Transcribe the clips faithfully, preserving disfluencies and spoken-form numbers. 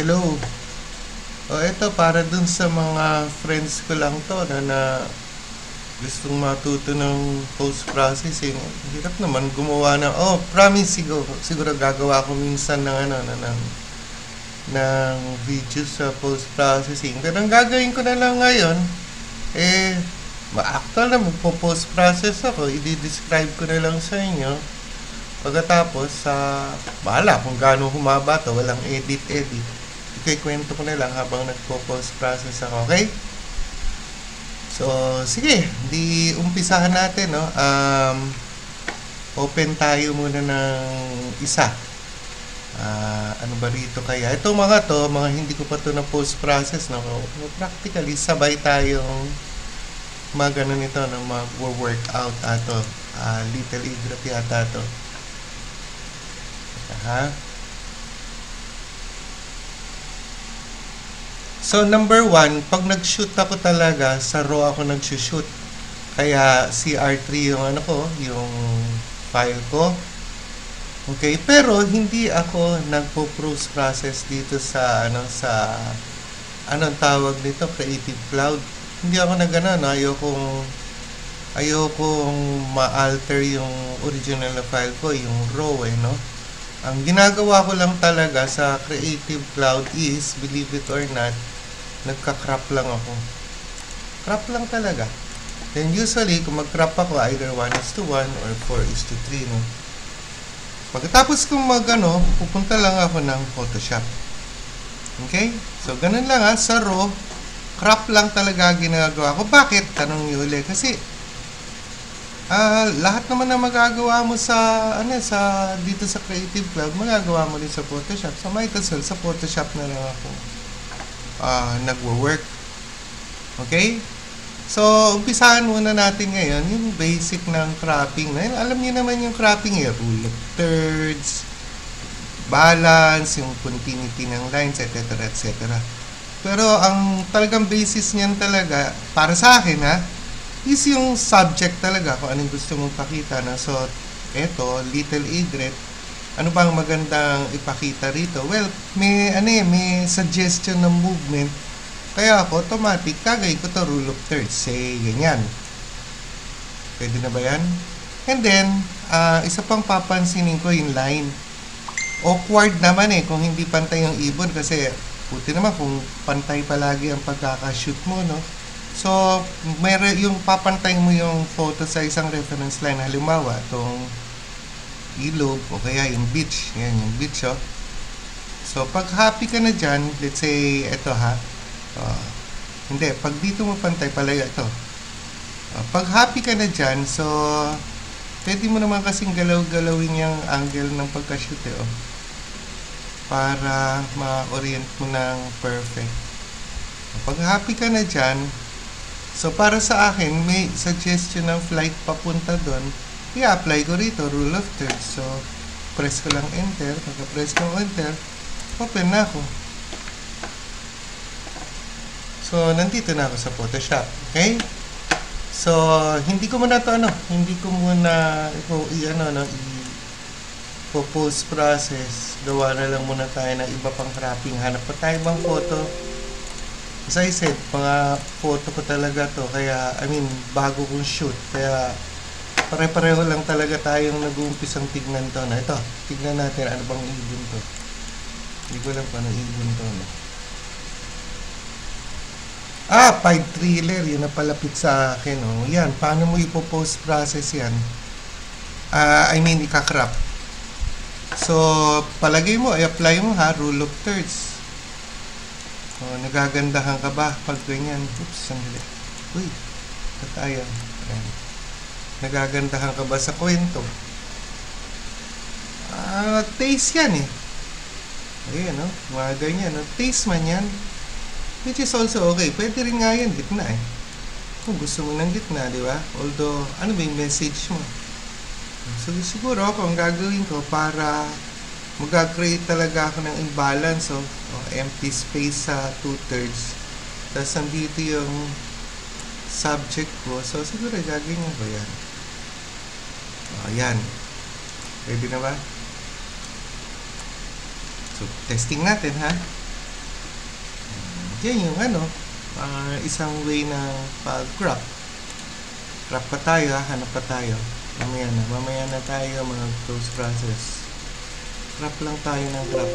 Hello. O eto, para dun sa mga friends ko lang to na, na gustong matuto ng post-processing. Hirap naman gumawa ng, oh, promise siguro, siguro gagawa ko minsan ng ano, na, ng, ng video sa post-processing. Pero ang gagawin ko na lang ngayon, eh, ma-actual na magpo-post-process ako, i-describe ko na lang sa inyo. Pagkatapos, sa uh, bahala kung gaano humaba to, walang edit-edit. Ikikwento ko na lang habang nagpo-post-process ako, okay? So, sige, di umpisahan natin, no? Um, open tayo muna ng isa. Uh, ano ba rito kaya? Ito mga to, mga hindi ko pa to na post-process, no? Practically, sabay tayong mag-ano nito, no? Mag-workout ato. Uh, little Igrat yata to. Ha? So, number one, pag nag-shoot ako talaga, sa RAW ako nag-shoot. Kaya, C R three yung ano ko, yung file ko. Okay, pero hindi ako nagpo-post process dito sa, ano, sa, anong tawag nito, Creative Cloud. Hindi ako nag-ano, no? Ayokong, ayokong ma-alter yung original na file ko, yung RAW, eh, no? Ang ginagawa ko lang talaga sa Creative Cloud is, believe it or not, nagka-crop lang ako. Crop lang talaga. Then usually, kung mag-crop ako, either one is to one or four is to three, no? Pagkatapos kung mag-ano, pupunta lang ako ng Photoshop. Okay? So, ganun lang ha. Sa RAW, crop lang talaga ginagawa ko. Bakit? Tanong niyo ulit. Kasi, Uh, lahat naman na magagawa mo sa ano sa dito sa Creative Cloud, magagawa mo din sa Photoshop. So might as well sa Photoshop na lang ako uh, nagwo-work. Okay? So umpisahan muna natin ngayon yung basic ng cropping. Na, alam niyo naman yung cropping eh, rule of thirds, balance, yung continuity ng lines, et cetera et cetera. Pero ang talagang basis niyan talaga para sa akin ha, is yung subject talaga kung anong gusto mong pakita na. So, eto, Little Igret, ano bang magandang ipakita rito? Well, may, ano eh, may suggestion ng movement. Kaya ako, automatic, kagay ko to rule of thirds. Say, ganyan. Pwede na ba yan? And then, uh, isa pang papansinin ko yung line. Awkward naman eh, kung hindi pantay yung ibon kasi, puti naman kung pantay palagi ang pagkakashoot mo, no? So, may yung papantay mo yung photo sa isang reference line. Halimbawa, itong ilog o kaya yung beach. Yan, yung beach, oh. So, pag happy ka na dyan, let's say, ito ha. Uh, hindi, pag dito mo pantay, palayo ito. Uh, pag happy ka na dyan, so, pwede mo naman kasing galaw-galawin yung angle ng pagka-shoot, eh, oh. Para ma-orient mo ng perfect. Pag happy ka na dyan, so, para sa akin, may suggestion ng flight papunta doon. I-apply ko rito, rule of thirds. So, press ko lang enter. Pagka-press ko enter, open na ako. So, nandito na ako sa Photoshop. Okay? So, hindi ko muna to ano, hindi ko muna ito, i-ano, no, i-post process. Gawa na lang muna tayo ng iba pang cropping. Hanap pa tayo bang photo? As I said, mga photo ko talaga to. Kaya, I mean, bago kong shoot. Kaya, pare-pareho lang talaga tayong nag-uumpisang tignan to. Na ito, tignan natin ano bang ibon to. Hindi ko alam kung anong ibon to. No? Ah, pied thriller. Yun na palapit sa akin. Oh. Yan, paano mo ipo-post process yan? Uh, I mean, ika-crop. So, palagay mo, i-apply mo ha, rule of thirds. Oh, nagagandahan ka ba pag ganyan? Oops, sandali. Uy, tayo. Nagagandahan ka ba sa kwento? Ah, taste yan eh. Ayan, no? Mga ganyan, no? Taste man yan. Which is also okay. Pwede rin nga yan, gitna eh. Kung gusto mo ng gitna, di ba? Although, ano ba yung message mo? So, siguro ako, ang gagawin ko para mag-create talaga ako ng imbalance, oh, oh, empty space sa two-thirds. Tapos, nandito yung subject ko. So, siguro, gagawin ko yan. Oh, yan. Pwede na ba? So, testing natin, ha? yan yung ano, uh, isang way na pag-crop. Crop pa tayo, ha? Hanap pa tayo. Mamaya na, mamaya na tayo mga close process. Crop lang tayo ng crop.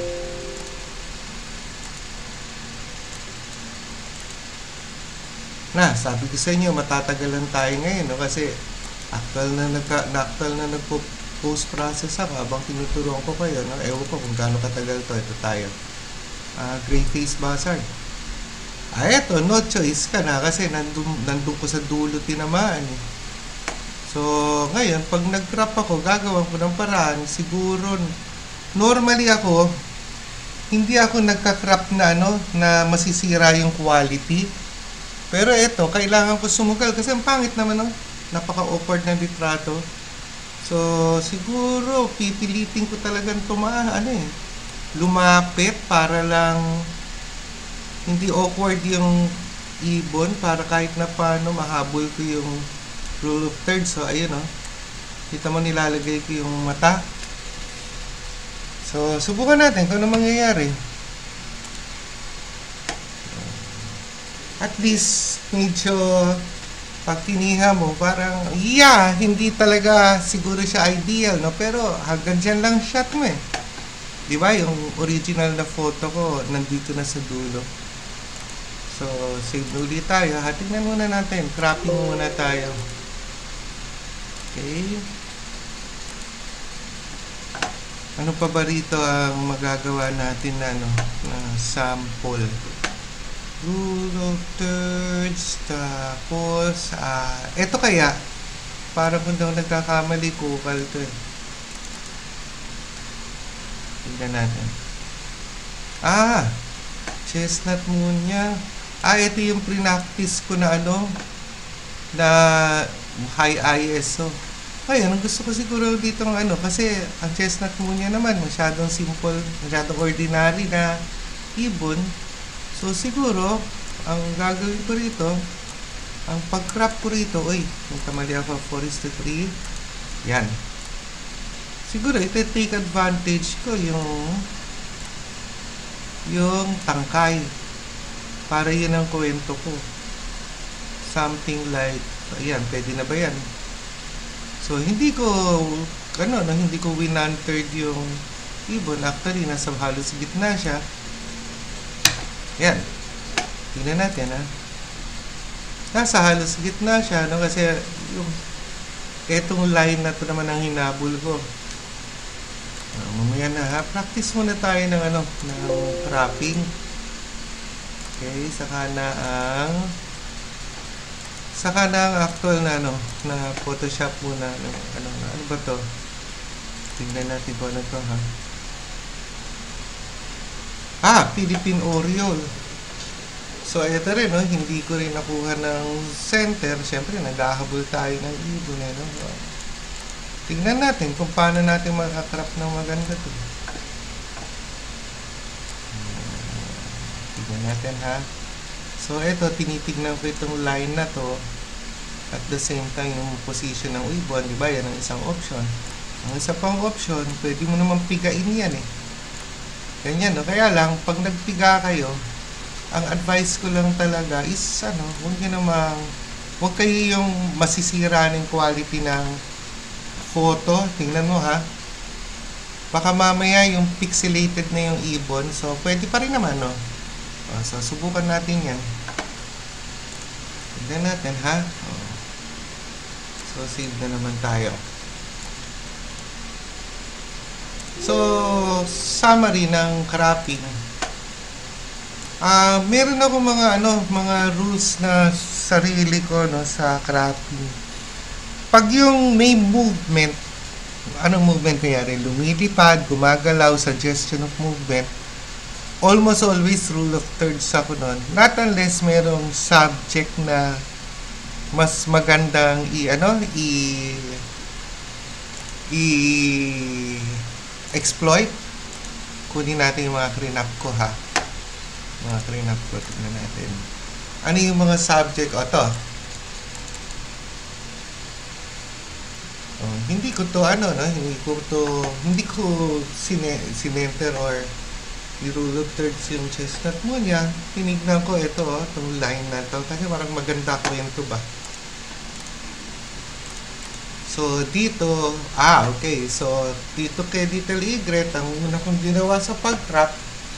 Na, sabi ko sa inyo, matatagalan tayo ngayon, no? Kasi actual na nagka, na actual na nagpo-post process ako habang tinuturuan ko kayo, no? Ewan ko kung gaano katagal to. Ito tayo. Uh, Gray Face Buzzard. Ah, eto, no choice ka na kasi nandun, nandun ko sa dulo tinamaan eh. So, ngayon, pag nag-crop ako, gagawin ko ng paraan. Siguro, normally ako, hindi ako nagka-crop na ano, na masisira yung quality. Pero eto, kailangan ko sumugal kasi ang pangit naman, no? Napaka-awkward ng litrato. So, siguro, pipilitin ko talagang tuma, ano eh, lumapit para lang hindi awkward yung ibon, para kahit na paano mahabol ko yung rule of thirds. So, ayun, no? Kita mo, nilalagay ko yung mata. So, subukan natin kung ano mangyayari. At least, medyo pag tiniha mo, parang, yeah, hindi talaga siguro siya ideal, no? Pero hanggang dyan lang shot mo eh. Diba? Yung original na photo ko, nandito na sa dulo. So, save ulit tayo. Ha, tingnan muna natin. Cropping muna tayo. Okay. Ano pa ba rito ang magagawa natin na, ano, na sample? Rule of thirds, tapos, ah, eto kaya, para kung daw nagkakamali, kukal to eh. Tignan natin. Ah, chestnut moon niya. Ah, ito yung pre-practice ko na ano, na high I S O. Ayun, ang gusto ko siguro dito ng ano, kasi ang chestnut moon niya naman, masyadong simple, masyadong ordinary na ibon. So, siguro, ang gagawin ko rito, ang pag-crop ko rito, uy, may kamali ako, four is to three. Yan. Siguro, ito take advantage ko yung yung tangkay. Para yun ang kwento ko. Something like, ayan, pwede na ba yan? So, hindi ko, ano, no, hindi ko win-one-third yung ibon. Actually, nasa halos gitna siya. Yan. Tingnan natin, ha. Nasa halos gitna siya, no? Kasi yung etong line na to naman ang hinabol ko. Uh, mamaya na, ha. Practice muna tayo ng ano, ng cropping. Okay, saka na ang saka na ang actual na ano, na Photoshop muna. Ano, ano, ano ba to? Tingnan natin kung ano to, ha. Ah, Philippine Oriole. So, ito rin, no? Hindi ko rin nakuha ng center. Siyempre, naghahabol tayo ng ibon, eh, no? So, tingnan natin kung paano natin makakrap ng maganda to. Tingnan natin, ha? So, ito, tinitignan ko itong line na to. At the same time, yung position ng ibon, di ba? Yan ang isang option. Ang isa pang option, pwede mo naman pigain yan, eh. Ganyan, no? Kaya lang, pag nagpiga kayo, ang advice ko lang talaga is, ano, huwag nyo namang, huwag kayo yung masisira ng quality ng photo. Tingnan mo, ha. Baka mamaya yung pixelated na yung ibon. So, pwede pa rin naman, no? O, so, subukan natin yan. Tingnan natin, ha. O. So, save na naman tayo. So, summary ng cropping. Ah, uh, meron ako mga ano, mga rules na sarili ko, no, sa cropping. Pag yung may movement, anong movement nangyari? Lumilipad, gumagalaw, suggestion of movement. Almost always rule of thirds ako nun. Not unless merong subject na mas magandang i ano, i i exploit. Kunin natin yung mga cleanup ko, ha. Mga cleanup ko, tignan natin. Ano yung mga subject? O, to. Oh, hindi ko to, ano, no? Hindi ko to, hindi ko sine, sinenter or Di rule of thirds yung chestnut mo niya. Tinignan ko ito, oh, itong line na to. Kasi parang maganda kwento ba. So, dito, ah, okay. So, dito kay Little Egret, ang una kong ginawa sa pag-crop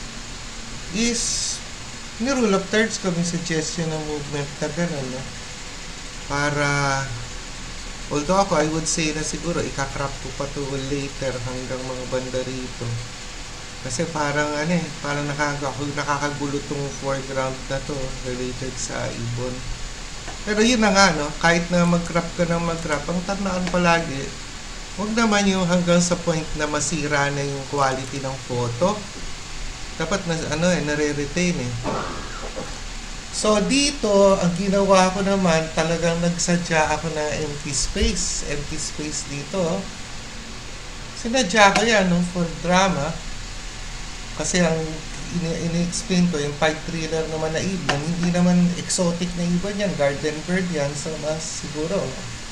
is, ni rule of thirds ko, may suggestion ng movement na gano'n, no? Para, although ako, I would say na siguro, ikakrop ko pa to later hanggang mga banda rito. Kasi parang ano eh, parang nakakagulo tong foreground na to related sa ibon. Pero yun na nga, no? Kahit na mag-crop ka ng mag-crop, ang tandaan palagi, huwag naman yung hanggang sa point na masira na yung quality ng photo. Dapat na, ano eh, nare-retain eh. So, dito, ang ginawa ko naman, talagang nagsadya ako ng empty space. Empty space dito. Sinadya ko yan, no? For drama. Kasi ang ini-explain ko, yung pied thriller naman na ibon, hindi naman exotic na ibon yan, garden bird yan, so mas siguro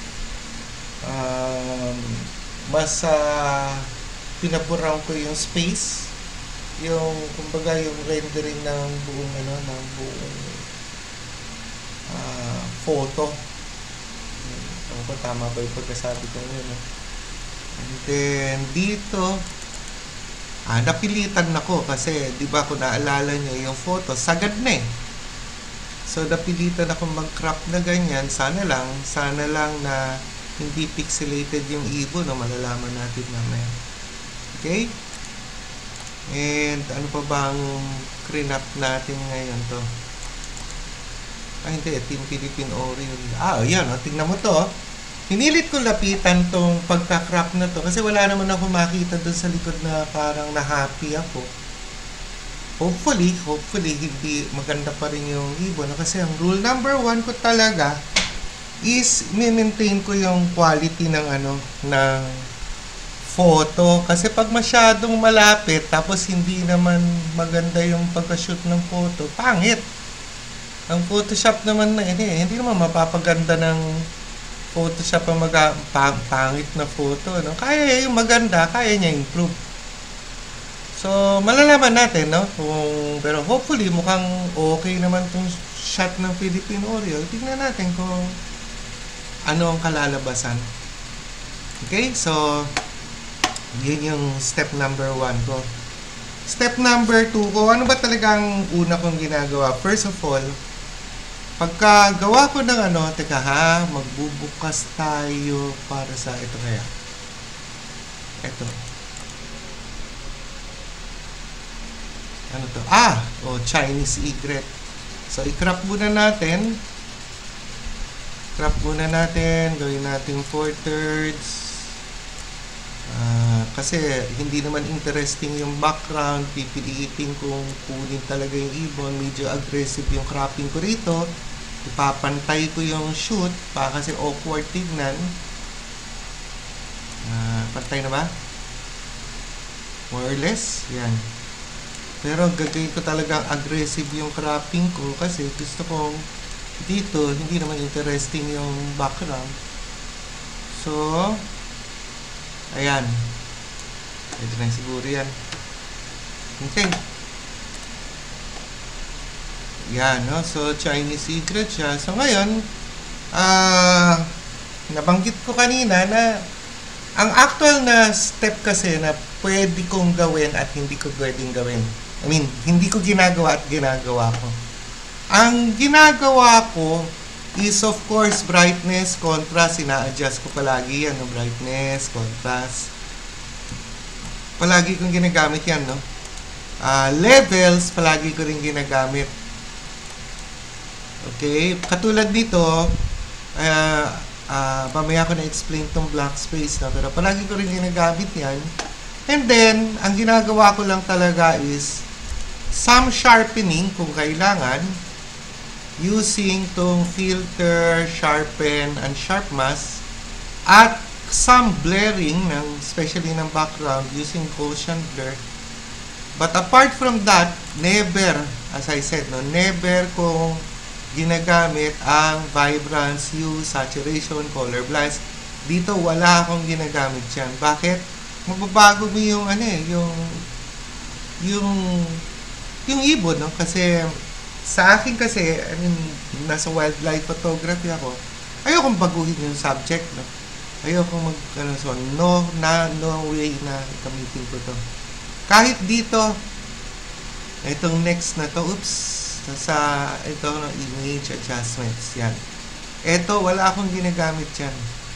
um, mas uh, pinaburang ko yung space, yung kumbaga yung rendering ng buong ano, ng buong uh, photo. Ano ko, tama ba yung pagkasabi ko yun, no? And then dito Ah, napilitan ako kasi, di ba, kung naalala nyo yung photo, sagad na eh. So, napilitan ako mag-crop na ganyan. Sana lang, sana lang na hindi pixelated yung ibon, no? Malalaman natin mamaya. Okay? And, ano pa bang clean-up natin ngayon to? Ah, hindi. Team Philippine Oriole. Ah, yan. Oh, tingnan mo to, oh. Hinilit ko lapitan tong pagka-crop na to kasi wala naman ako makita doon sa likod na parang na-happy ako. Hopefully, hopefully, hindi maganda pa rin yung ibon. Kasi ang rule number one ko talaga is i-maintain ko yung quality ng ano, ng photo. Kasi pag masyadong malapit tapos hindi naman maganda yung pagka-shoot ng photo, pangit. Ang Photoshop naman na eh, hindi naman mapapaganda ng Photoshop ang mag pang, pangit na photo, no? Kaya yung maganda, kaya niya improve. So, malalaman natin, no? Kung, pero hopefully, mukhang okay naman tong shot ng Philippine Oriole. Tingnan natin kung ano ang kalalabasan. Okay? So, yun yung step number one ko. Step number two ko, ano ba talagang una kong ginagawa? First of all, pagkagawa ko ng ano, teka ha, magbubukas tayo para sa ito kaya. Ito. Ano to? Ah! O, oh, Chinese egret. So, i-crop muna natin. Crop muna natin. Gawin natin four thirds. Uh, kasi, hindi naman interesting yung background. Pipilitin kung kunin talaga yung ibon. Medyo aggressive yung cropping ko rito. Ipapantay ko yung shoot para kasi awkward tignan. Uh, pantay na ba? More or less. Yan. Pero gagawin ko talagang aggressive yung cropping ko kasi gusto kong dito hindi naman interesting yung background. So, ayan. Pwede na siguro yan. Okay. Yan, no? So, Chinese egret siya. So, ngayon, ah, uh, nabanggit ko kanina na ang actual na step kasi na pwede kong gawin at hindi ko pwedeng gawin. I mean, hindi ko ginagawa at ginagawa ko. Ang ginagawa ko is of course brightness, contrast. Ina-adjust ko palagi yan, no? Brightness, contrast. Palagi kong ginagamit yan, no? Uh, levels, palagi ko rin ginagamit. Okay, katulad dito, uh, uh, mamaya ko na-explain tong black space na, pero palagi ko rin ginagamit yan. And then, ang ginagawa ko lang talaga is some sharpening kung kailangan using tong filter, sharpen, and sharp mask at some blurring, ng, especially ng background using Gaussian blur. But apart from that, never, as I said, no, never kung ginagamit ang vibrance, hue, saturation, color blast. Dito wala akong ginagamit yan. Bakit? Magbabago mo yung ano eh, yung yung yung ibon, no? Kasi sa akin kasi, I mean, nasa wildlife photography ako, ayokong baguhin yung subject, no? Ayokong mag, ano, so, no, na, no way na gamitin ko to. Kahit dito, itong next na to, oops, sa, ito, no, image adjustments, yan. Ito, wala akong ginagamit yan.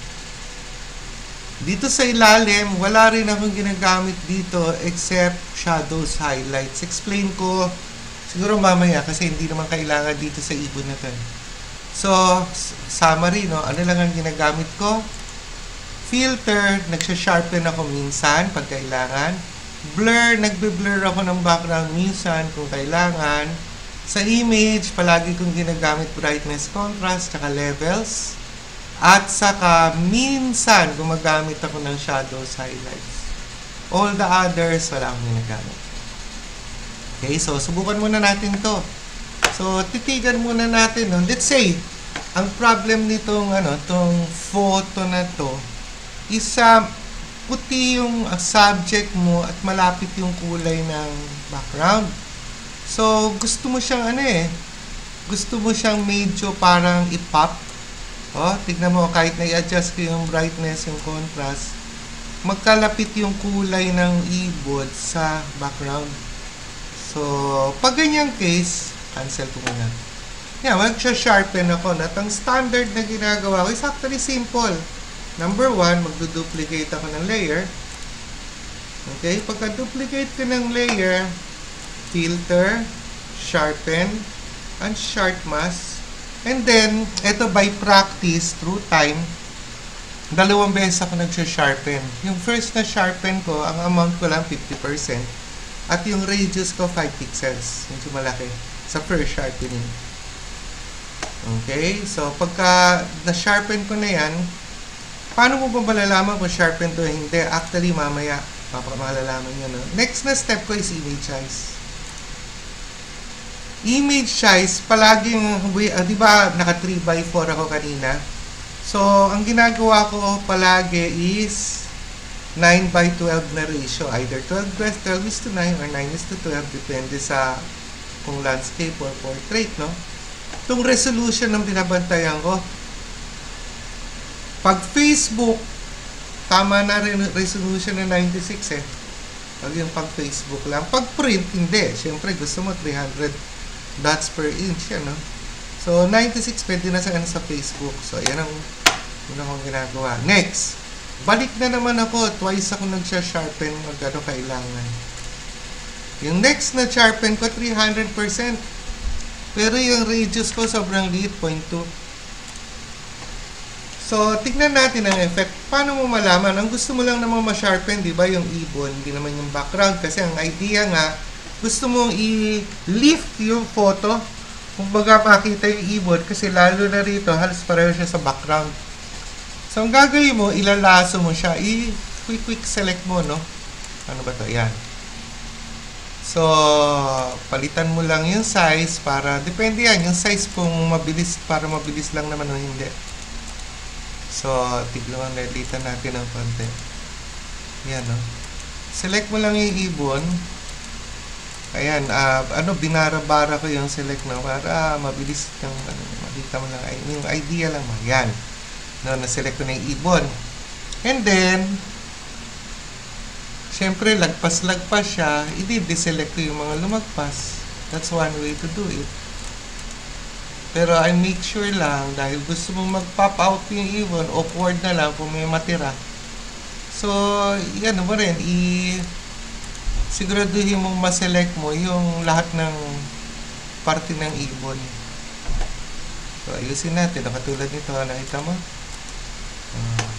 Dito sa ilalim, wala rin akong ginagamit dito except shadows, highlights. Explain ko siguro mamaya kasi hindi naman kailangan dito sa ibon na to. So, summary, no? Ano lang ang ginagamit ko? Filter, nagsha-sharpen ako minsan pag kailangan. Blur, nagbe-blur ako ng background minsan kung kailangan. Sa image, palagi kong ginagamit brightness, contrast, tsaka levels. At saka, minsan, gumagamit ako ng shadows, highlights. All the others, wala akong ginagamit. Okay, so, subukan muna natin to. So, titigan muna natin. No? Let's say, ang problem nitong, ano, tong photo na to, isa, puti yung uh, subject mo at malapit yung kulay ng background. So, gusto mo siyang, ano eh, gusto mo siyang medyo parang i-pop. Oh, tignan mo, kahit na-i-adjust ko yung brightness, yung contrast, magkalapit yung kulay ng ibon sa background. So, pag ganyang case, cancel ko muna. Yeah, mag-sharpen ako. At ang standard na ginagawa ko is actually simple. Number one, magduduplicate ako ng layer. Okay, pagka-duplicate ko ng layer, filter, sharpen, and sharp mask. And then, ito by practice, through time, dalawang beses ako nagsha-sharpen. Yung first na sharpen ko, ang amount ko lang fifty percent. At yung radius ko, five pixels. Medyo malaki. Sa first sharpening. Okay? So, pagka na-sharpen ko na yan, paano mo ba malalaman kung sharpen to hindi? Actually, mamaya, mapamalalaman nyo. No? Next na step ko is image size. Image size, palaging, uh, di ba, naka three by four ako kanina. So, ang ginagawa ko palagi is nine by twelve na ratio. Either twelve is to nine or nine is to twelve. Depende sa kung landscape or portrait, no? Itong resolution ng binabantayan ko. Pag Facebook, tama na rin resolution na ninety-six eh. Pag yung pag Facebook lang. Pag print, hindi. Siyempre, gusto mo three hundred dots per inch yan, no? So, ninety-six pwede na sa, sa Facebook. So, yan ang una kong ginagawa. Next, balik na naman ako. Twice ako nagsha-sharpen mag ano kailangan. Yung next na sharpen ko, three hundred percent. Pero yung radius ko sobrang liit, zero point two. So, tignan natin ang effect. Paano mo malaman? Ang gusto mo lang naman ma-sharpen, di ba, yung ibon, hindi naman yung background. Kasi ang idea nga, gusto mong i-lift yung photo kung baga makita yung ibon kasi lalo na rito halos pareho siya sa background. So ang gagawin mo, ilalaso mo siya, i-quick quick select mo, no? Ano ba to? Yan. So palitan mo lang yung size para, depende yan, yung size kung mabilis, para mabilis lang naman o hindi. So tignan, nalitan natin ng konti. Yan, no? Select mo lang yung ibon. Ayan, uh, ano, binara-bara ko yung select na para mabilis yung, ano, makita mo lang, yung idea lang mo. Yan. No, na-select ko na yung ibon. And then, syempre, lagpas-lagpas siya, i-deselect ko yung mga lumagpas. That's one way to do it. Pero I make sure lang, dahil gusto mong mag-pop out yung ibon, awkward na lang kung may matira. So, yan mo rin, i- siguraduhin mong ma-select mo yung lahat ng parte ng ibon. So, ayusin natin. Katulad nito, nakita mo? Uh,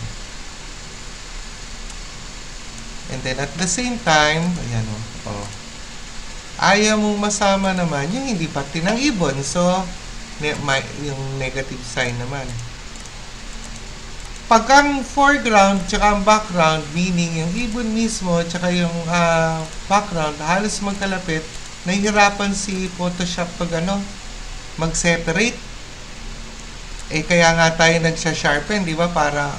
and then, at the same time, ayan o, oh, ayaw mong masama naman yung hindi parte ng ibon. So, ne may, yung negative sign naman. Pag ang foreground tsaka ang background, meaning yung ibon mismo tsaka yung uh, background, halos magkalapit, nahihirapan si Photoshop pag ano, mag-separate. Eh, kaya nga tayo nagsha-sharpen, di ba? Para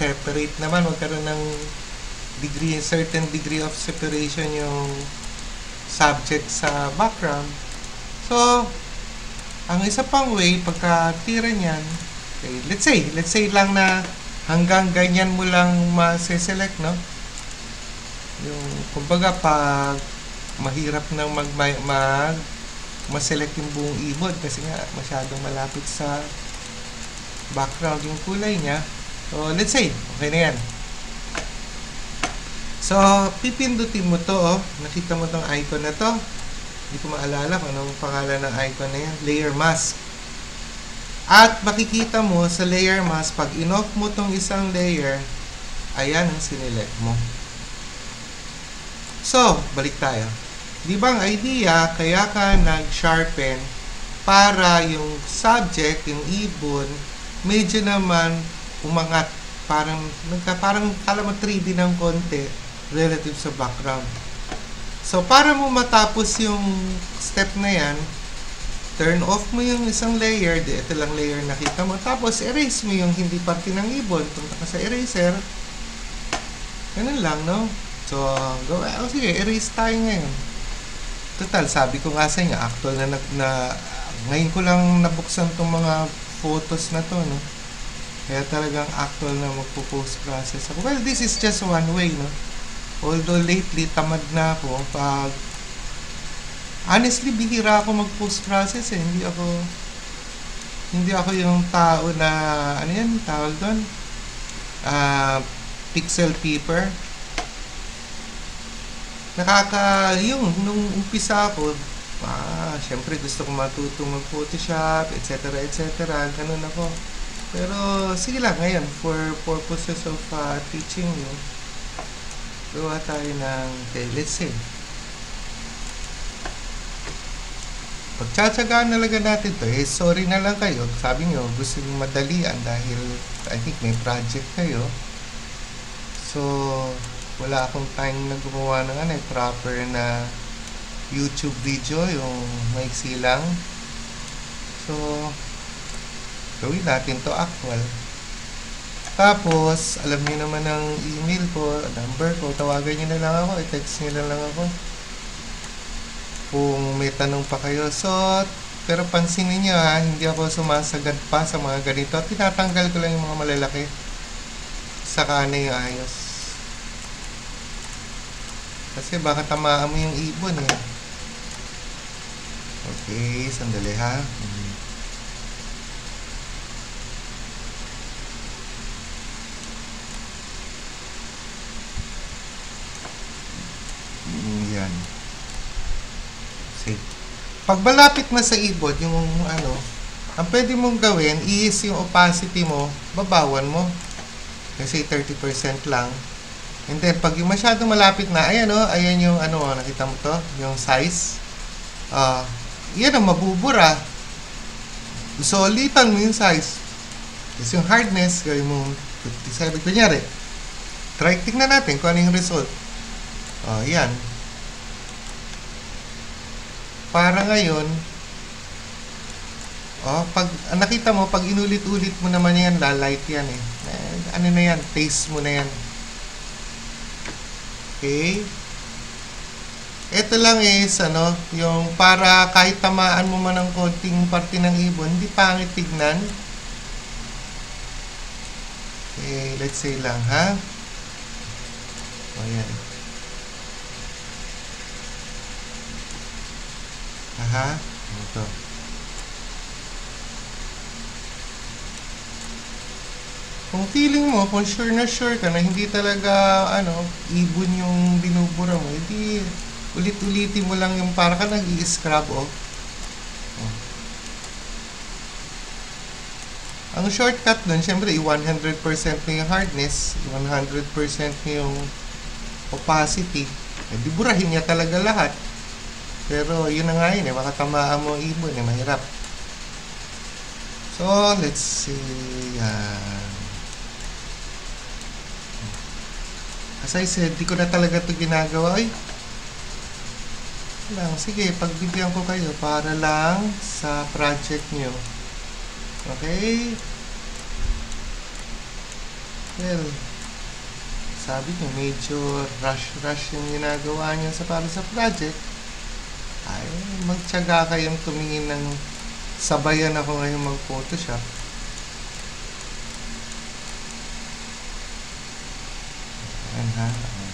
ma-separate naman, magkaroon ng degree, certain degree of separation yung subject sa background. So, ang isa pang way, pagka tira niyan, okay, let's say, let's say lang na hanggang ganyan mo lang ma-select, no? Yung, kumbaga, pag mahirap nang mag, mag ma-select yung buong ibon kasi nga masyadong malapit sa background yung kulay niya. So, let's say, okay na yan. So, pipindutin mo to, oh. Nakita mo tong icon na to. Hindi ko maalala kung anong pangalan ng icon na yan. Layer mask. At makikita mo sa layer mask, pag in-off mo tong isang layer, ayan ang sinelect mo. So, balik tayo. Di ba ang idea, kaya ka nag-sharpen para yung subject, yung ibon, medyo naman umangat. Parang, nagka, parang kala mo three D ng konti relative sa background. So, para mo matapos yung step na yan, turn off mo yung isang layer, di ito lang layer nakita mo, tapos erase mo yung hindi parte ng ibon, punta ka sa eraser, ganun lang, no? So, go, oh, sige, erase tayo ngayon. Total, sabi ko nga sa inyo, actual na, na ngayon ko lang nabuksan tong mga photos na to, no? Kaya talagang actual na magpo-post process ako. Well, this is just one way, no? Although lately, tamad na ako pag honestly, bihira ako mag-post process eh. Hindi ako hindi ako yung tao na ano yan, tawag doon? Uh, pixel peeper. Nakaka, yung, nung umpisa ako, ah, syempre gusto ko matuto mag-Photoshop, et cetera, et cetera. Ganun ako. Pero, sige lang, ngayon, for purposes of uh, teaching you, gawa tayo ng, okay, let's say, pagtsatsagaan nalaga natin to, eh, sorry na lang kayo. Sabi nyo, gusto nyo madalian dahil, I think, may project kayo. So, wala akong time na gumawa ng ano, proper na YouTube video, yung maiksi lang. So, gawin natin to actual. Tapos, alam niyo naman ang email ko, number ko, tawagan niyo na lang ako, i-text niyo na lang ako kung may tanong pa kayo. So, pero pansinin niyo ha, hindi ako sumasagad pa sa mga ganito. Tinatanggal ko lang yung mga malalaki. Saka na yung ayos. Kasi baka tamaan mo yung ibon eh. Okay, sandali ha. Yan. Sige. Pag malapit na sa ibon, yung ano, ang pwede mong gawin is yung opacity mo, babawan mo. Kasi thirty percent lang. And then, pag yung masyado malapit na, ayan o, ayan yung ano, nakita mo to, yung size. Uh, yan ang mabubura. So, litan mo yung size. Kasi yung hardness, gawin mo fifty-seven. Kunyari, try, tingnan natin kung ano yung result. Oh, yan. Para ngayon, oh, pag nakita mo, pag inulit-ulit mo naman yan, lalight yan eh. eh. Ano na yan? Taste mo na yan. Okay? Ito lang is, ano, yung para kahit tamaan mo man ng konting parte ng ibon, hindi pangit tignan. Okay, let's say lang, ha? O, yan. Aha, ito. Kung feeling mo, kung sure na sure ka na hindi talaga, ano, ibon yung binubura mo, hindi, ulit-ulitin mo lang yung para ka nag-i-scrub, oh. Oh. Ang shortcut dun, syempre, one hundred percent mo yung hardness, one hundred percent mo yung opacity. Eh, di burahin niya talaga lahat. Pero, yun na nga yun, eh, baka tamaan mo ibon, eh, mahirap. So, let's see, yan. As I said, di ko na talaga ito ginagawa. Ay, lang, sige, pagbigyan ko kayo para lang sa project nyo. Okay? Well, sabi ko, medyo rush-rush yung ginagawa nyo sa para sa project. Ay, magtiyaga kayong tumingin ng sabayan ako ngayon mag-Photoshop. Ayan ha.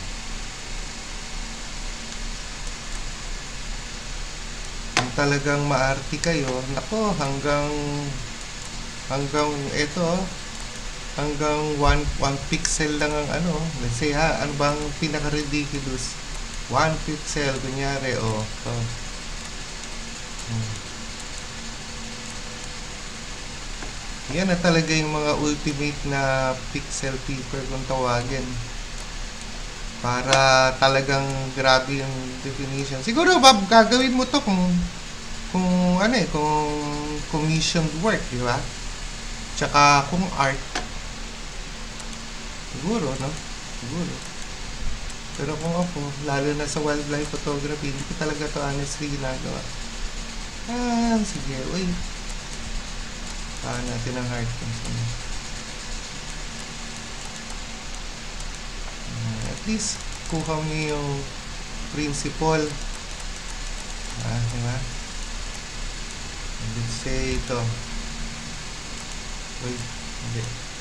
Kung talagang maarte kayo, nako, hanggang hanggang ito, hanggang one, one pixel lang ang ano. Let's say ha, ano bang pinaka-ridiculous? One pixel, kunyari, o. Oh, oh. Hmm. Yan na talaga yung mga ultimate na pixel peeper kung tawagin. Para talagang grabe yung definition. Siguro, Bob, gagawin mo to kung kung ano eh, kung commissioned work, di ba? Tsaka kung art. Siguro, no? Siguro. Pero kung ako, lalo na sa wildlife photography, hindi ko talaga to honestly ginagawa. Ah, sige, uy. Paano natin ang heart consum. Uh, at least, kuha mo yung principle. Ah, diba? Let's say ito. Uy, hindi.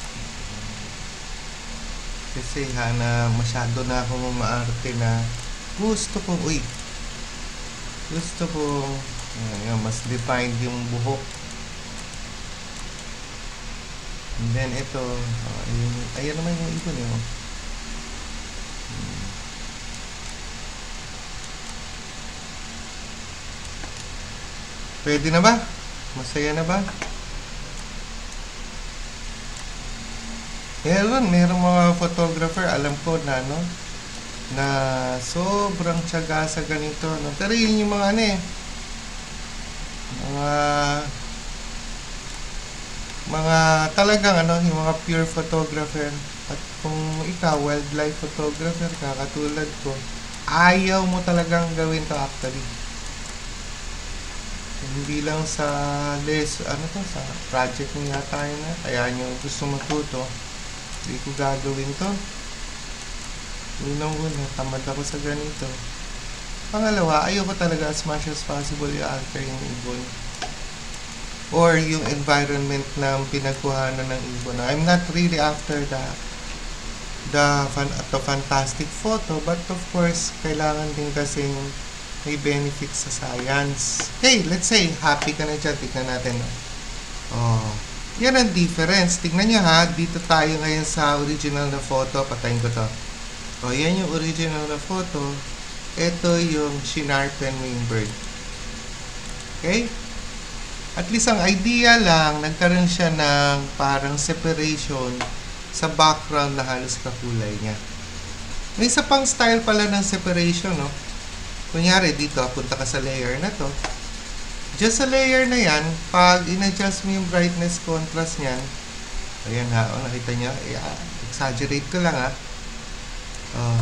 Kasi ha, na masyado na akong maarte na gusto ko, uy, gusto ko, uh, mas defined yung buhok. And then ito, uh, ayun, ayan naman yung ibon yun. Hmm. Pwede na ba? Masaya na ba? Meron, meron mga photographer, alam ko na, no, na sobrang tiyaga sa ganito, no? Pero yun yung mga ano eh, mga, mga talagang ano, yung mga pure photographer. At kung ikaw, wildlife photographer ka, katulad ko, ayaw mo talagang gawin to actually. Hindi lang sa les, ano to, sa project mo yata yun na, kaya nyo gusto matuto. Hindi ko gagawin to. Unang-una, tamad ako sa ganito. Pangalawa, ayoko talaga as much as possible i-alter yung ibon. Or yung environment na pinagkuhanan ng ibon. I'm not really after the the, fan, the fantastic photo, but of course, kailangan din kasing may benefits sa science. Okay, let's say, happy ka na dyan. Tignan natin. Oh. Yan ang difference. Tignan nyo ha, dito tayo ngayon sa original na photo. Patayin ko to. O, yan yung original na photo. Ito yung shinarpen wing bird. Okay? At least ang idea lang, nagkaroon siya ng parang separation sa background na halos kakulay niya. May isa pang style pala ng separation, no? Kunyari, dito, punta ka sa layer na to. Just sa layer na yan, pag in-adjust mo yung brightness contrast niyan, ayan ha, o nakita nyo, yeah, exaggerate ko lang ha, oh,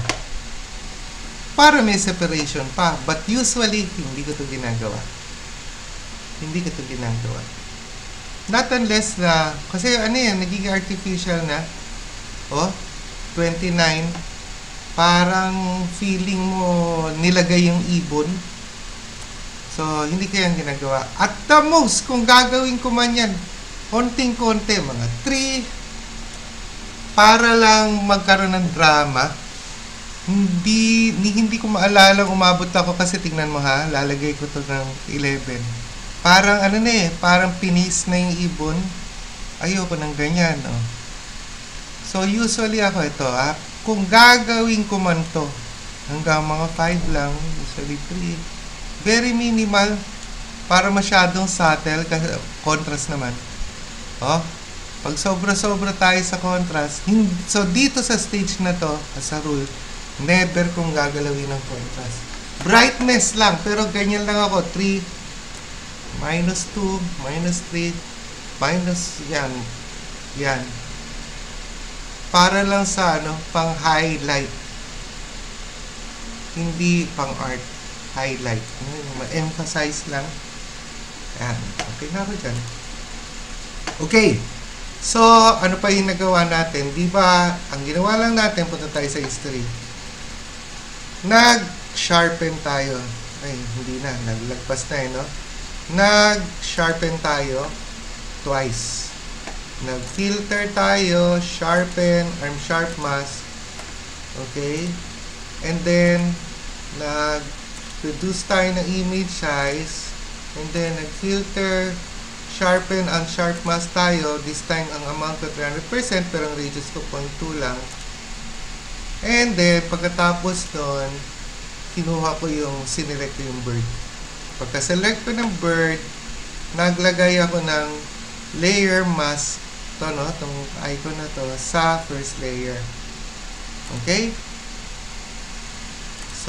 para may separation pa, but usually, hindi ko ito ginagawa. Hindi ko ito ginagawa. Not unless na, kasi ano yan, nagiging artificial na, oh, twenty-nine, parang feeling mo nilagay yung ibon. So, hindi ko yan ginagawa. At the most, kung gagawin ko man yan, konting-konti, mga three, para lang magkaroon ng drama. Hindi, hindi ko maalala umabot ako kasi tingnan mo ha, lalagay ko to ng eleven. Parang ano na eh, parang pinis na yung ibon. Ayoko ng ganyan. Oh. So, usually ako ito ha, kung gagawin ko man to, hanggang mga five lang, usually three, very minimal, para masyadong subtle, kasi contrast naman. Oh, pag sobra-sobra tayo sa contrast, hindi, so dito sa stage na to, as a rule, never kong gagalawin ng contrast. Brightness lang, pero ganyan lang ako, three, minus two, minus three, minus, yan, yan. Para lang sa, ano, pang highlight. Hindi pang art. Highlight. Ma-emphasize lang. Ayan. Okay na ako dyan. Okay. So, ano pa yung nagawa natin? Di ba, ang ginawa lang natin, punta tayo sa history. Nag-sharpen tayo. ay, hindi na. Naglagpas na eh, no? Nag-sharpen tayo twice. Nag-filter tayo, sharpen, arm sharp mask. Okay? And then, nag-reduce tayo ng image size. And then, nag-filter, sharpen, ang sharp mask tayo. This time, ang amount ko three hundred percent, pero ang radius ko zero point two lang. And then, pagkatapos nun, kinuha ko yung, sinelect ko yung bird. Pagka-select ko ng bird, naglagay ako ng layer mask, to no, itong icon na to, sa first layer. Okay? So,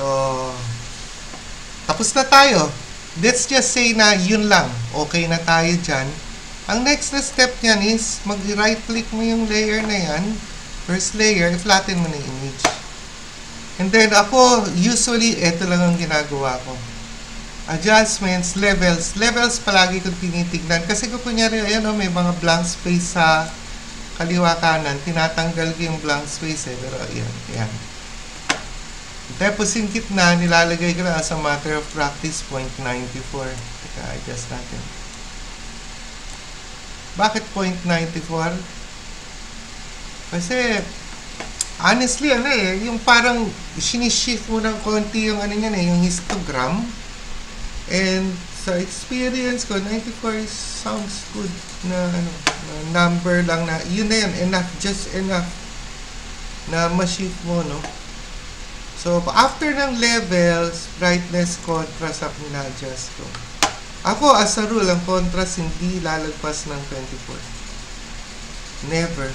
tapos na tayo. Let's just say na yun lang. Okay na tayo dyan. Ang next na step niyan is, mag-right click mo yung layer na yan, first layer, i-flatten mo na yung image. And then ako, usually, ito lang ang ginagawa ko. Adjustments, levels. Levels palagi kong tinitignan. Kasi kung kunyari, ayan o, may mga blank space sa kaliwa kanan. Tinatanggal ko yung blank space eh. Pero ayan, ayan. Tapos yung gitna, nilalagay ko na as a matter of practice, zero point nine four. Teka, adjust natin. Bakit zero point nine four? Kasi, honestly, ano eh, yung parang sinishift mo ng konti yung ano niyan eh, yung histogram. And sa experience ko, ninety-four sounds good na ano, na number lang na, yun na yan, enough, just enough na ma-shift mo, no? So, after ng levels, brightness, contrast, up nila-adjust ko. Ako, as a rule, ang contrast hindi lalagpas ng twenty-four. Never.